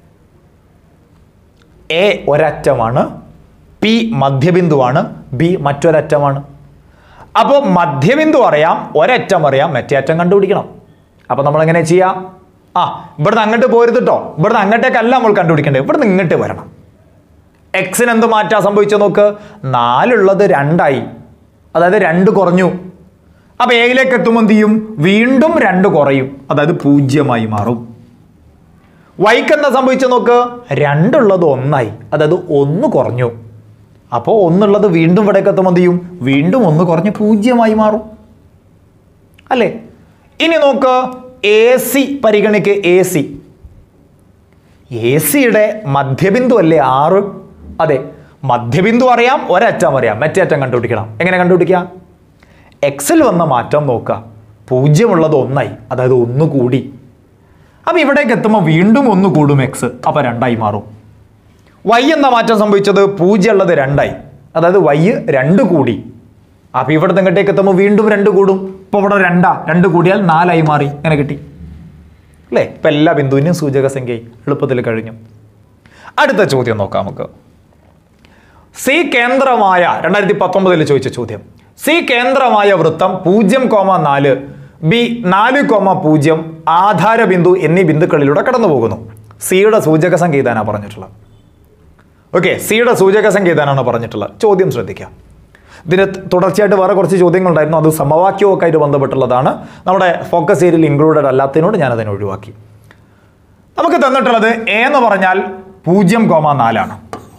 എ ഒരറ്റമാണ്, പി മധ്യബിന്ദുവാണ്, ബി മറ്റൊരറ്റമാണ്. അപ്പോൾ മധ്യബിന്ദു അറിയാം, ഒരറ്റം അറിയാം, മറ്റേ അറ്റം കണ്ടുപിടിക്കണം. അപ്പോൾ നമ്മൾ എങ്ങനെ ചെയ്യാം? ആ ഇവിടുന്ന് അങ്ങോട്ട് പോരുത് കേട്ടോ, ഇവിടുന്ന് അങ്ങോട്ടേക്കല്ല നമ്മൾ കണ്ടുപിടിക്കേണ്ടത്, ഇവിടുന്ന് ഇങ്ങോട്ട് വരണം. എക്സിന് എന്ത് മാറ്റാ സംഭവിച്ചത് നോക്ക്, നാലുള്ളത് രണ്ടായി, അതായത് രണ്ട് കുറഞ്ഞു. അപ്പോൾ എയിലേക്ക് എത്തുമ്പോൾ എന്ത് ചെയ്യും? വീണ്ടും രണ്ട് കുറയും, അതായത് പൂജ്യമായി മാറും. വൈക്ക് എന്താ സംഭവിച്ചത് നോക്ക്, രണ്ടുള്ളത് ഒന്നായി, അതായത് ഒന്ന് കുറഞ്ഞു. അപ്പോൾ ഒന്നുള്ളത് വീണ്ടും ഇവിടേക്ക് എത്തുമ്പോൾ എന്ത് ചെയ്യും? വീണ്ടും ഒന്ന് കുറഞ്ഞ് പൂജ്യമായി മാറും അല്ലേ? ഇനി നോക്ക്, എ സി പരിഗണിക്ക്. എ സി എ സിയുടെ മധ്യബിന്ദു അല്ലേ ആറ്? അതെ, മധ്യബിന്ദു അറിയാം, ഒരറ്റം അറിയാം, മറ്റേ അറ്റം കണ്ടുപിടിക്കണം. എങ്ങനെ കണ്ടുപിടിക്കുക? എക്സിൽ വന്ന മാറ്റം നോക്കുക, പൂജ്യമുള്ളത് ഒന്നായി, അതായത് ഒന്ന് കൂടി. അപ്പോൾ ഇവിടേക്ക് എത്തുമ്പോൾ വീണ്ടും ഒന്ന് കൂടും എക്സ്, അപ്പോൾ രണ്ടായി മാറും. വൈ എന്ന മാറ്റം സംഭവിച്ചത് പൂജ്യം ഉള്ളത് രണ്ടായി, അതായത് വൈ രണ്ട് കൂടി. അപ്പോൾ ഇവിടുത്തെ ഇങ്ങോട്ടേക്ക് എത്തുമ്പോൾ വീണ്ടും രണ്ട് കൂടും. ഇപ്പോൾ ഇവിടെ രണ്ടാ, രണ്ട് കൂടിയാൽ നാലായി മാറി. അങ്ങനെ കിട്ടി അല്ലേ? ഇപ്പം എല്ലാ ബിന്ദുവിനും സൂചക സംഖ്യ എളുപ്പത്തിൽ കഴിഞ്ഞു. അടുത്ത ചോദ്യം നോക്കാം നമുക്ക്. സി കേന്ദ്രമായ രണ്ടായിരത്തി പത്തൊമ്പതിൽ ചോദിച്ച ചോദ്യം. സി കേന്ദ്രമായ വൃത്തം പൂജ്യം കോമ നാല്, ബി നാല് കോമ പൂജ്യം, ആധാര ബിന്ദു എന്നീ ബിന്ദുക്കളിലൂടെ കടന്നു പോകുന്നു. സിയുടെ സൂചക സംഖ്യ ഇതാനാണ് പറഞ്ഞിട്ടുള്ളത്. ഓക്കെ, സിയുടെ സൂചക സംഖ്യ ഇതാനാണ് പറഞ്ഞിട്ടുള്ളത്. ചോദ്യം ശ്രദ്ധിക്കാം. ഇതിന് തുടർച്ചയായിട്ട് വേറെ കുറച്ച് ചോദ്യങ്ങളുണ്ടായിരുന്നു, അത് സമവാക്യമൊക്കെ ആയിട്ട് ബന്ധപ്പെട്ടുള്ളതാണ്. നമ്മുടെ ഫോക്കസ് ഏരിയയിൽ ഇൻക്ലൂഡഡ് അല്ലാത്തതിനോട് ഞാൻ അതിനെ ഒഴിവാക്കി. നമുക്ക് തന്നിട്ടുള്ളത് എ എന്ന് പറഞ്ഞാൽ പൂജ്യം കോമ നാലാണ്,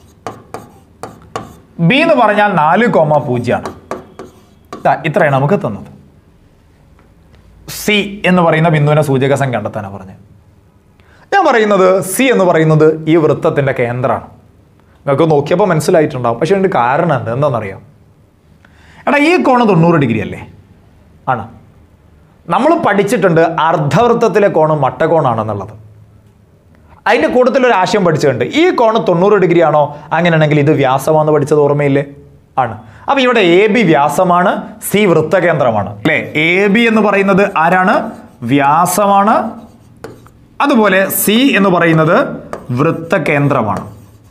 ബി എന്ന് പറഞ്ഞാൽ നാല് കോമ പൂജ്യമാണ്. ഇത്രയാണ് നമുക്ക് തന്നത്. സി എന്ന് പറയുന്ന ബിന്ദുവിനെ സൂചക സംഖ്യ കണ്ടെത്താനാണ് പറഞ്ഞത്. ഞാൻ പറയുന്നത് സി എന്ന് പറയുന്നത് ഈ വൃത്തത്തിൻ്റെ കേന്ദ്രമാണ്. നിങ്ങൾക്ക് നോക്കിയപ്പോൾ മനസ്സിലായിട്ടുണ്ടാവും, പക്ഷെ അതിൻ്റെ കാരണം എന്ത് എന്താണെന്നറിയാം? എടാ ഈ കോണ് തൊണ്ണൂറ് ഡിഗ്രി അല്ലേ? ആണ്. നമ്മൾ പഠിച്ചിട്ടുണ്ട് അർദ്ധവൃത്തത്തിലെ കോണ് മട്ടകോണാണെന്നുള്ളത്. അതിൻ്റെ കൂട്ടത്തിലൊരു ആശയം പഠിച്ചിട്ടുണ്ട്. ഈ കോണ് തൊണ്ണൂറ് ഡിഗ്രി ആണോ? അങ്ങനെയാണെങ്കിൽ ഇത് വ്യാസമാണെന്ന് പഠിച്ചത് ഓർമ്മയില്ലേ? ആണ്. അപ്പോൾ ഇവിടെ എ ബി വ്യാസമാണ്, സി വൃത്തകേന്ദ്രമാണ് അല്ലേ? എ ബി എന്ന് പറയുന്നത് ആരാണ്? വ്യാസമാണ്. അതുപോലെ സി എന്ന് പറയുന്നത് വൃത്തകേന്ദ്രമാണ്.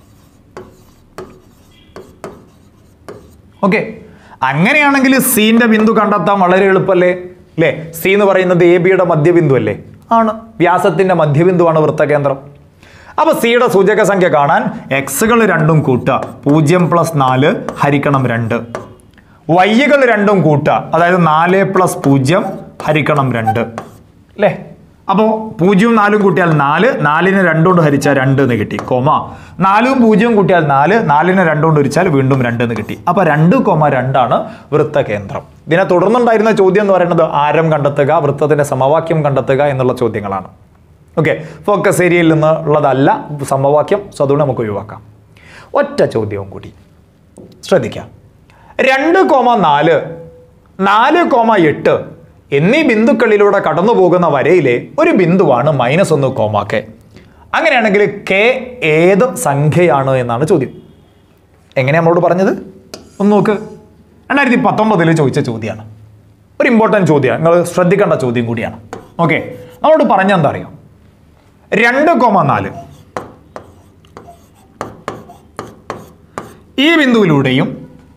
ഓക്കെ, അങ്ങനെയാണെങ്കിൽ സിന്റെ ബിന്ദു കണ്ടെത്താൻ വളരെ എളുപ്പമല്ലേ അല്ലേ? സി എന്ന് പറയുന്നത് എ ബിയുടെ മധ്യബിന്ദു അല്ലേ? ആണ്. വ്യാസത്തിന്റെ മധ്യബിന്ദുവാണ് വൃത്തകേന്ദ്രം. അപ്പൊ സിയുടെ സൂചക സംഖ്യ കാണാൻ എക്സുകൾ രണ്ടും കൂട്ടുക, പൂജ്യം പ്ലസ് നാല് ഹരിക്കണം രണ്ട്. വൈകൾ രണ്ടും കൂട്ടുക, അതായത് നാല് പ്ലസ് പൂജ്യം ഹരിക്കണം രണ്ട് അല്ലേ? അപ്പോൾ പൂജ്യവും നാലും കൂട്ടിയാൽ നാല്, നാലിനെ രണ്ടുകൊണ്ട് ഹരിച്ചാൽ രണ്ട് എന്ന് കിട്ടി. കോമ നാലും പൂജ്യവും കൂട്ടിയാൽ നാല്, നാലിനെ രണ്ടുകൊണ്ട് ഹരിച്ചാൽ വീണ്ടും രണ്ട് എന്ന് കിട്ടി. അപ്പോൾ രണ്ട് കോമ രണ്ടാണ് വൃത്തകേന്ദ്രം. ഇതിനെ തുടർന്നുണ്ടായിരുന്ന ചോദ്യം എന്ന് പറയുന്നത് ആരം കണ്ടെത്തുക, വൃത്തത്തിന്റെ സമവാക്യം കണ്ടെത്തുക എന്നുള്ള ചോദ്യങ്ങളാണ്. ഓക്കെ, ഫോക്കസ് ഏരിയയിൽ നിന്നുള്ളതല്ല സമവാക്യം, സോ അതുകൊണ്ട് നമുക്ക് ഒഴിവാക്കാം. ഒറ്റ ചോദ്യവും കൂടി ശ്രദ്ധിക്കാം. രണ്ട് കോമ നാല്, നാല് കോമ എട്ട് എന്നീ ബിന്ദുക്കളിലൂടെ കടന്നു പോകുന്ന വരയിലെ ഒരു ബിന്ദുവാണ് മൈനസ് ഒന്ന് കോമ കെ. അങ്ങനെയാണെങ്കിൽ കെ ഏത് സംഖ്യയാണ് എന്നാണ് ചോദ്യം. എങ്ങനെയാ നമ്മളോട് പറഞ്ഞത്? ഒന്ന് നോക്ക്. രണ്ടായിരത്തി പത്തൊമ്പതിൽ ചോദിച്ച ചോദ്യമാണ്. ഒരു ഇമ്പോർട്ടൻറ്റ് ചോദ്യമാണ്, നിങ്ങൾ ശ്രദ്ധിക്കേണ്ട ചോദ്യം കൂടിയാണ്. ഓക്കെ, നമ്മളോട് പറഞ്ഞെന്താ അറിയാം, രണ്ട് കോമ നാല് ഈ ബിന്ദുവിലൂടെയും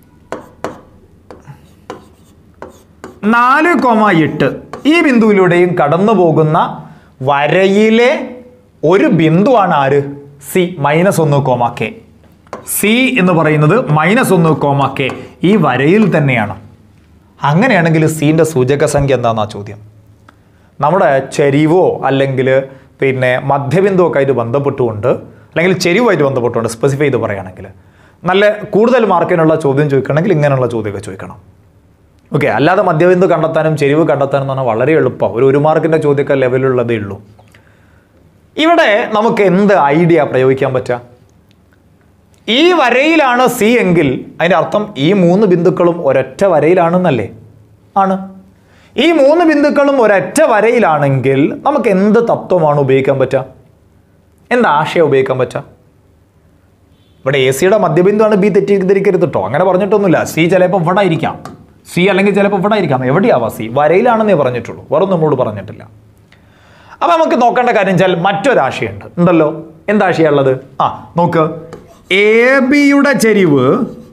നാല് കോമ എട്ട് ഈ ബിന്ദുവിലൂടെയും കടന്നു പോകുന്ന വരയിലെ ഒരു ബിന്ദുവാണ് ആര്? സി മൈനസ് ഒന്ന് കോമ കെ. സി എന്ന് പറയുന്നത് മൈനസ് ഒന്ന് കോമ കെ ഈ വരയിൽ തന്നെയാണ്. അങ്ങനെയാണെങ്കിൽ സീൻ്റെ സൂചക സംഖ്യ എന്താണെന്നാ ചോദ്യം. നമ്മുടെ ചെരിവോ അല്ലെങ്കിൽ പിന്നെ മധ്യബിന്ദുവോ ഒക്കെ ആയിട്ട് ബന്ധപ്പെട്ടുകൊണ്ട്, അല്ലെങ്കിൽ ചെരിവുമായിട്ട് ബന്ധപ്പെട്ടുകൊണ്ട് സ്പെസിഫൈ ചെയ്ത് പറയുകയാണെങ്കിൽ, നല്ല കൂടുതൽ മാർക്കിനുള്ള ചോദ്യം ചോദിക്കണമെങ്കിൽ ഇങ്ങനെയുള്ള ചോദ്യമൊക്കെ ചോദിക്കണം. ഓക്കെ, അല്ലാതെ മധ്യബിന്ദു കണ്ടെത്താനും ചെരിവ് കണ്ടെത്താനും എന്ന് പറഞ്ഞാൽ വളരെ എളുപ്പമാണ്. ഒരു ഒരു മാർക്കിൻ്റെ ചോദ്യമൊക്കെ ലെവലുള്ളതേ ഉള്ളൂ. ഇവിടെ നമുക്ക് എന്ത് ഐഡിയ പ്രയോഗിക്കാൻ പറ്റുക? ഈ വരയിലാണ് സി എങ്കിൽ അതിൻ്റെ അർത്ഥം ഈ മൂന്ന് ബിന്ദുക്കളും ഒരൊറ്റ വരയിലാണെന്നല്ലേ? ആണ്. ഈ മൂന്ന് ബിന്ദുക്കളും ഒരൊറ്റ വരയിലാണെങ്കിൽ നമുക്ക് എന്ത് തത്വമാണ് ഉപയോഗിക്കാൻ പറ്റുക? എന്ത് ആശയം ഉപയോഗിക്കാൻ പറ്റുക? ഇവിടെ എ സിയുടെ മധ്യബിന്ദുവാണ് ബി, തെറ്റിദ്ധരിക്കരുത് കേട്ടോ. അങ്ങനെ പറഞ്ഞിട്ടൊന്നുമില്ല. സി ചിലപ്പോൾ ഇവിടെ ആയിരിക്കാം, സി അല്ലെങ്കിൽ ചിലപ്പോൾ ഇവിടെ ആയിരിക്കാം. എവിടെയാവാം? സി വരയിലാണെന്നേ പറഞ്ഞിട്ടുള്ളൂ, വേറെ നമ്മളോട് പറഞ്ഞിട്ടില്ല. അപ്പം നമുക്ക് നോക്കേണ്ട കാര്യം വെച്ചാൽ മറ്റൊരാശയമുണ്ട് ഉണ്ടല്ലോ. എന്താശയമുള്ളത്? ആ നോക്ക്, എ ബിയുടെ ചെരിവ്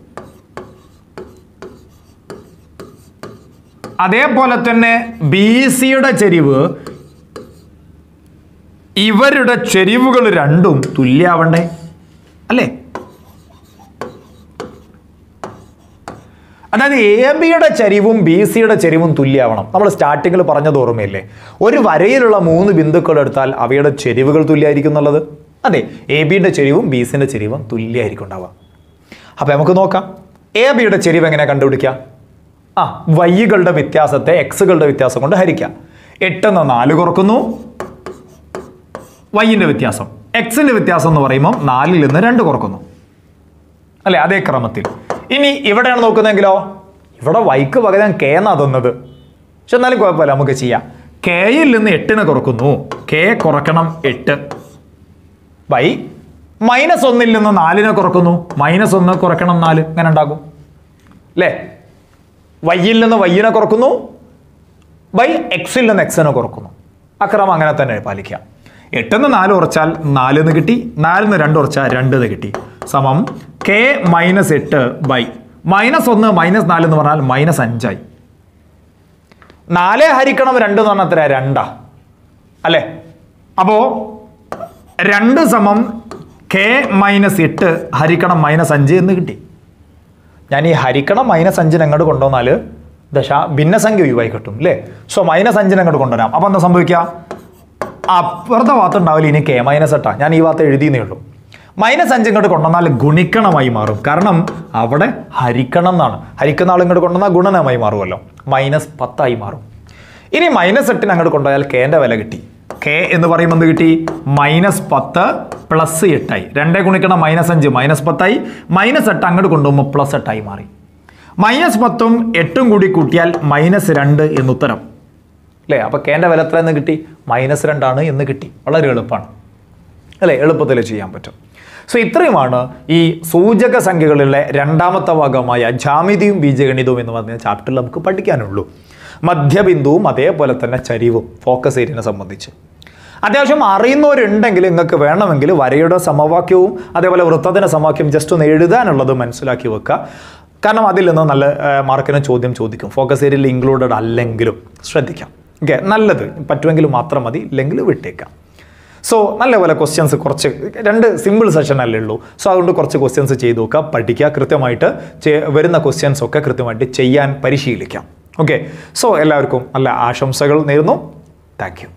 അതേപോലെ തന്നെ ബി സിയുടെ ചെരിവ്, ഇവരുടെ ചെരിവുകൾ രണ്ടും തുല്യാവണ്ടേ അല്ലേ? അതായത് എ ബിയുടെ ചരിവും ബി സിയുടെ ചരിവും തുല്യമാവണം. നമ്മൾ സ്റ്റാർട്ടിങ്ങിൽ പറഞ്ഞത് ഓർമ്മയില്ലേ? ഒരു വരയിലുള്ള മൂന്ന് ബിന്ദുക്കൾ എടുത്താൽ അവയുടെ ചെരിവുകൾ തുല്യമായിരിക്കും എന്നുള്ളത്. അതെ, എ ബിയുടെ ചെരിവും ബി സിൻ്റെ ചെരിവും തുല്യമായിരിക്കും ഉണ്ടാവുക. അപ്പം നമുക്ക് നോക്കാം, എ ബിയുടെ ചെരിവ് എങ്ങനെ കണ്ടുപിടിക്കാം? ആ വൈകളുടെ വ്യത്യാസത്തെ എക്സുകളുടെ വ്യത്യാസം കൊണ്ട് ഹരിക്കാം. എട്ടെന്ന് നാല് കുറക്കുന്നു, വൈൻ്റെ വ്യത്യാസം. എക്സിൻ്റെ വ്യത്യാസം എന്ന് പറയുമ്പോൾ നാലിൽ നിന്ന് രണ്ട് കുറക്കുന്നു അല്ലേ? അതേ ക്രമത്തിൽ. ഇനി ഇവിടെയാണ് നോക്കുന്നതെങ്കിലോ, ഇവിടെ വൈക്ക് പകരം കെ എന്നാ തന്നത്. പക്ഷെ എന്നാലും കുഴപ്പമില്ല, നമുക്ക് ചെയ്യാം. കെയിൽ നിന്ന് എട്ടിനെ കുറക്കുന്നു, കെ കുറക്കണം എട്ട് ബൈ മൈനസ് ഒന്നിൽ നിന്ന് നാലിനെ കുറക്കുന്നു, മൈനസ് ഒന്ന് കുറക്കണം നാല്. ഇങ്ങനെ ഉണ്ടാകും അല്ലേ? വൈയിൽ നിന്ന് വൈയിനെ കുറക്കുന്നു ബൈ എക്സിൽ നിന്ന് എക്സിനെ കുറക്കുന്നു. അക്രമം അങ്ങനെ തന്നെ പാലിക്കാം. എട്ടെന്ന് നാല് ഉറച്ചാൽ നാലിന്ന് കിട്ടി, നാലിന്ന് രണ്ട് ഉറച്ചാൽ രണ്ടെന്ന് കിട്ടി. സമം കെ മൈനസ് എട്ട് ബൈ മൈനസ് ഒന്ന് മൈനസ് നാല് എന്ന് പറഞ്ഞാൽ മൈനസ് അഞ്ചായി. നാല് ഹരിക്കണം രണ്ട് എന്ന് പറഞ്ഞാൽ എത്ര? രണ്ടാ അല്ലേ? അപ്പോ രണ്ട് സമം കെ മൈനസ് എട്ട് ഹരിക്കണം മൈനസ് അഞ്ച് എന്ന് കിട്ടി. ഞാൻ ഈ ഹരിക്കണം മൈനസ് അഞ്ചിന് അങ്ങോട്ട് കൊണ്ടുവന്നാൽ ദശ ഭിന്നസംഖ്യ ഒഴിവായി കിട്ടും അല്ലേ? സോ മൈനസ് അഞ്ചിന് അങ്ങോട്ട് കൊണ്ടുവരാം. അപ്പം എന്താ സംഭവിക്കുക? അപ്പുറത്തെ ഭാഗത്ത് ഉണ്ടാവില്ല, ഇനി കെ മൈനസ് എട്ടാ. ഞാൻ ഈ ഭാഗത്ത് എഴുതിയെന്നേ ഉള്ളൂ. മൈനസ് അഞ്ച് ഇങ്ങോട്ട് കൊണ്ടുവന്നാൽ ഗുണിക്കണമായി മാറും. കാരണം അവിടെ ഹരിക്കണം എന്നാണ്. ഹരിക്കുന്ന ആൾ ഇങ്ങോട്ട് കൊണ്ടുവന്നാൽ ഗുണനമായി മാറുമല്ലോ, മൈനസ് പത്തായി മാറും. ഇനി മൈനസ് എട്ടിന് അങ്ങോട്ട് കൊണ്ടുപോയാൽ കെൻ്റെ വില കിട്ടി. കെ എന്ന് പറയുമ്പോൾ എന്ത് കിട്ടി? മൈനസ് പത്ത് പ്ലസ് എട്ടായി. രണ്ടേ ഗുണിക്കണം മൈനസ് അഞ്ച് മൈനസ് പത്തായി. മൈനസ് എട്ട് അങ്ങോട്ട് കൊണ്ടുപോകുമ്പോൾ പ്ലസ് എട്ടായി മാറി. മൈനസ് പത്തും എട്ടും കൂടി കൂട്ടിയാൽ മൈനസ് രണ്ട് എന്നുത്തരം അല്ലേ? അപ്പോൾ കെൻ്റെ വില എത്ര എന്ന് കിട്ടി? മൈനസ് രണ്ടാണ് എന്ന് കിട്ടി. വളരെ എളുപ്പമാണ് അല്ലേ? എളുപ്പത്തിൽ ചെയ്യാൻ പറ്റും. സോ ഇത്രയുമാണ് ഈ സൂചക സംഖ്യകളിലെ രണ്ടാമത്തെ ഭാഗമായ ജാമിതിയും ബീജഗണിതവും എന്ന് പറഞ്ഞ ചാപ്റ്ററിൽ നമുക്ക് പഠിക്കാനുള്ളൂ. മധ്യബിന്ദുവും അതേപോലെ തന്നെ ചരിവും ഫോക്കസ് ഏരിയനെ സംബന്ധിച്ച് അത്യാവശ്യം അറിയുന്നവരുണ്ടെങ്കിൽ നിങ്ങൾക്ക് വേണമെങ്കിൽ വരയുടെ സമവാക്യവും അതേപോലെ വൃത്തത്തിൻ്റെ സമവാക്യം ജസ്റ്റ് ഒന്ന് എഴുതാനുള്ളത് മനസ്സിലാക്കി വെക്കുക. കാരണം അതിൽ നിന്ന് നല്ല മാർക്കിന് ചോദ്യം ചോദിക്കും. ഫോക്കസ് ഏരിയയിൽ ഇൻക്ലൂഡഡ് അല്ലെങ്കിലും ശ്രദ്ധിക്കാം. ഓക്കെ, നല്ലത് പറ്റുമെങ്കിൽ മാത്രം മതി, ഇല്ലെങ്കിൽ വിട്ടേക്കാം. സോ നല്ലപോലെ ക്വസ്റ്റ്യൻസ് കുറച്ച് രണ്ട് സിമ്പിൾ സെഷൻ അല്ലേ ഉള്ളൂ. സോ അതുകൊണ്ട് കുറച്ച് ക്വസ്റ്റ്യൻസ് ചെയ്ത് നോക്കുക, പഠിക്കുക, കൃത്യമായിട്ട് വരുന്ന ക്വസ്റ്റ്യൻസ് ഒക്കെ കൃത്യമായിട്ട് ചെയ്യാൻ പരിശീലിക്കാം. ഓക്കെ, സോ എല്ലാവർക്കും നല്ല ആശംസകൾ നേരുന്നു. Thank U.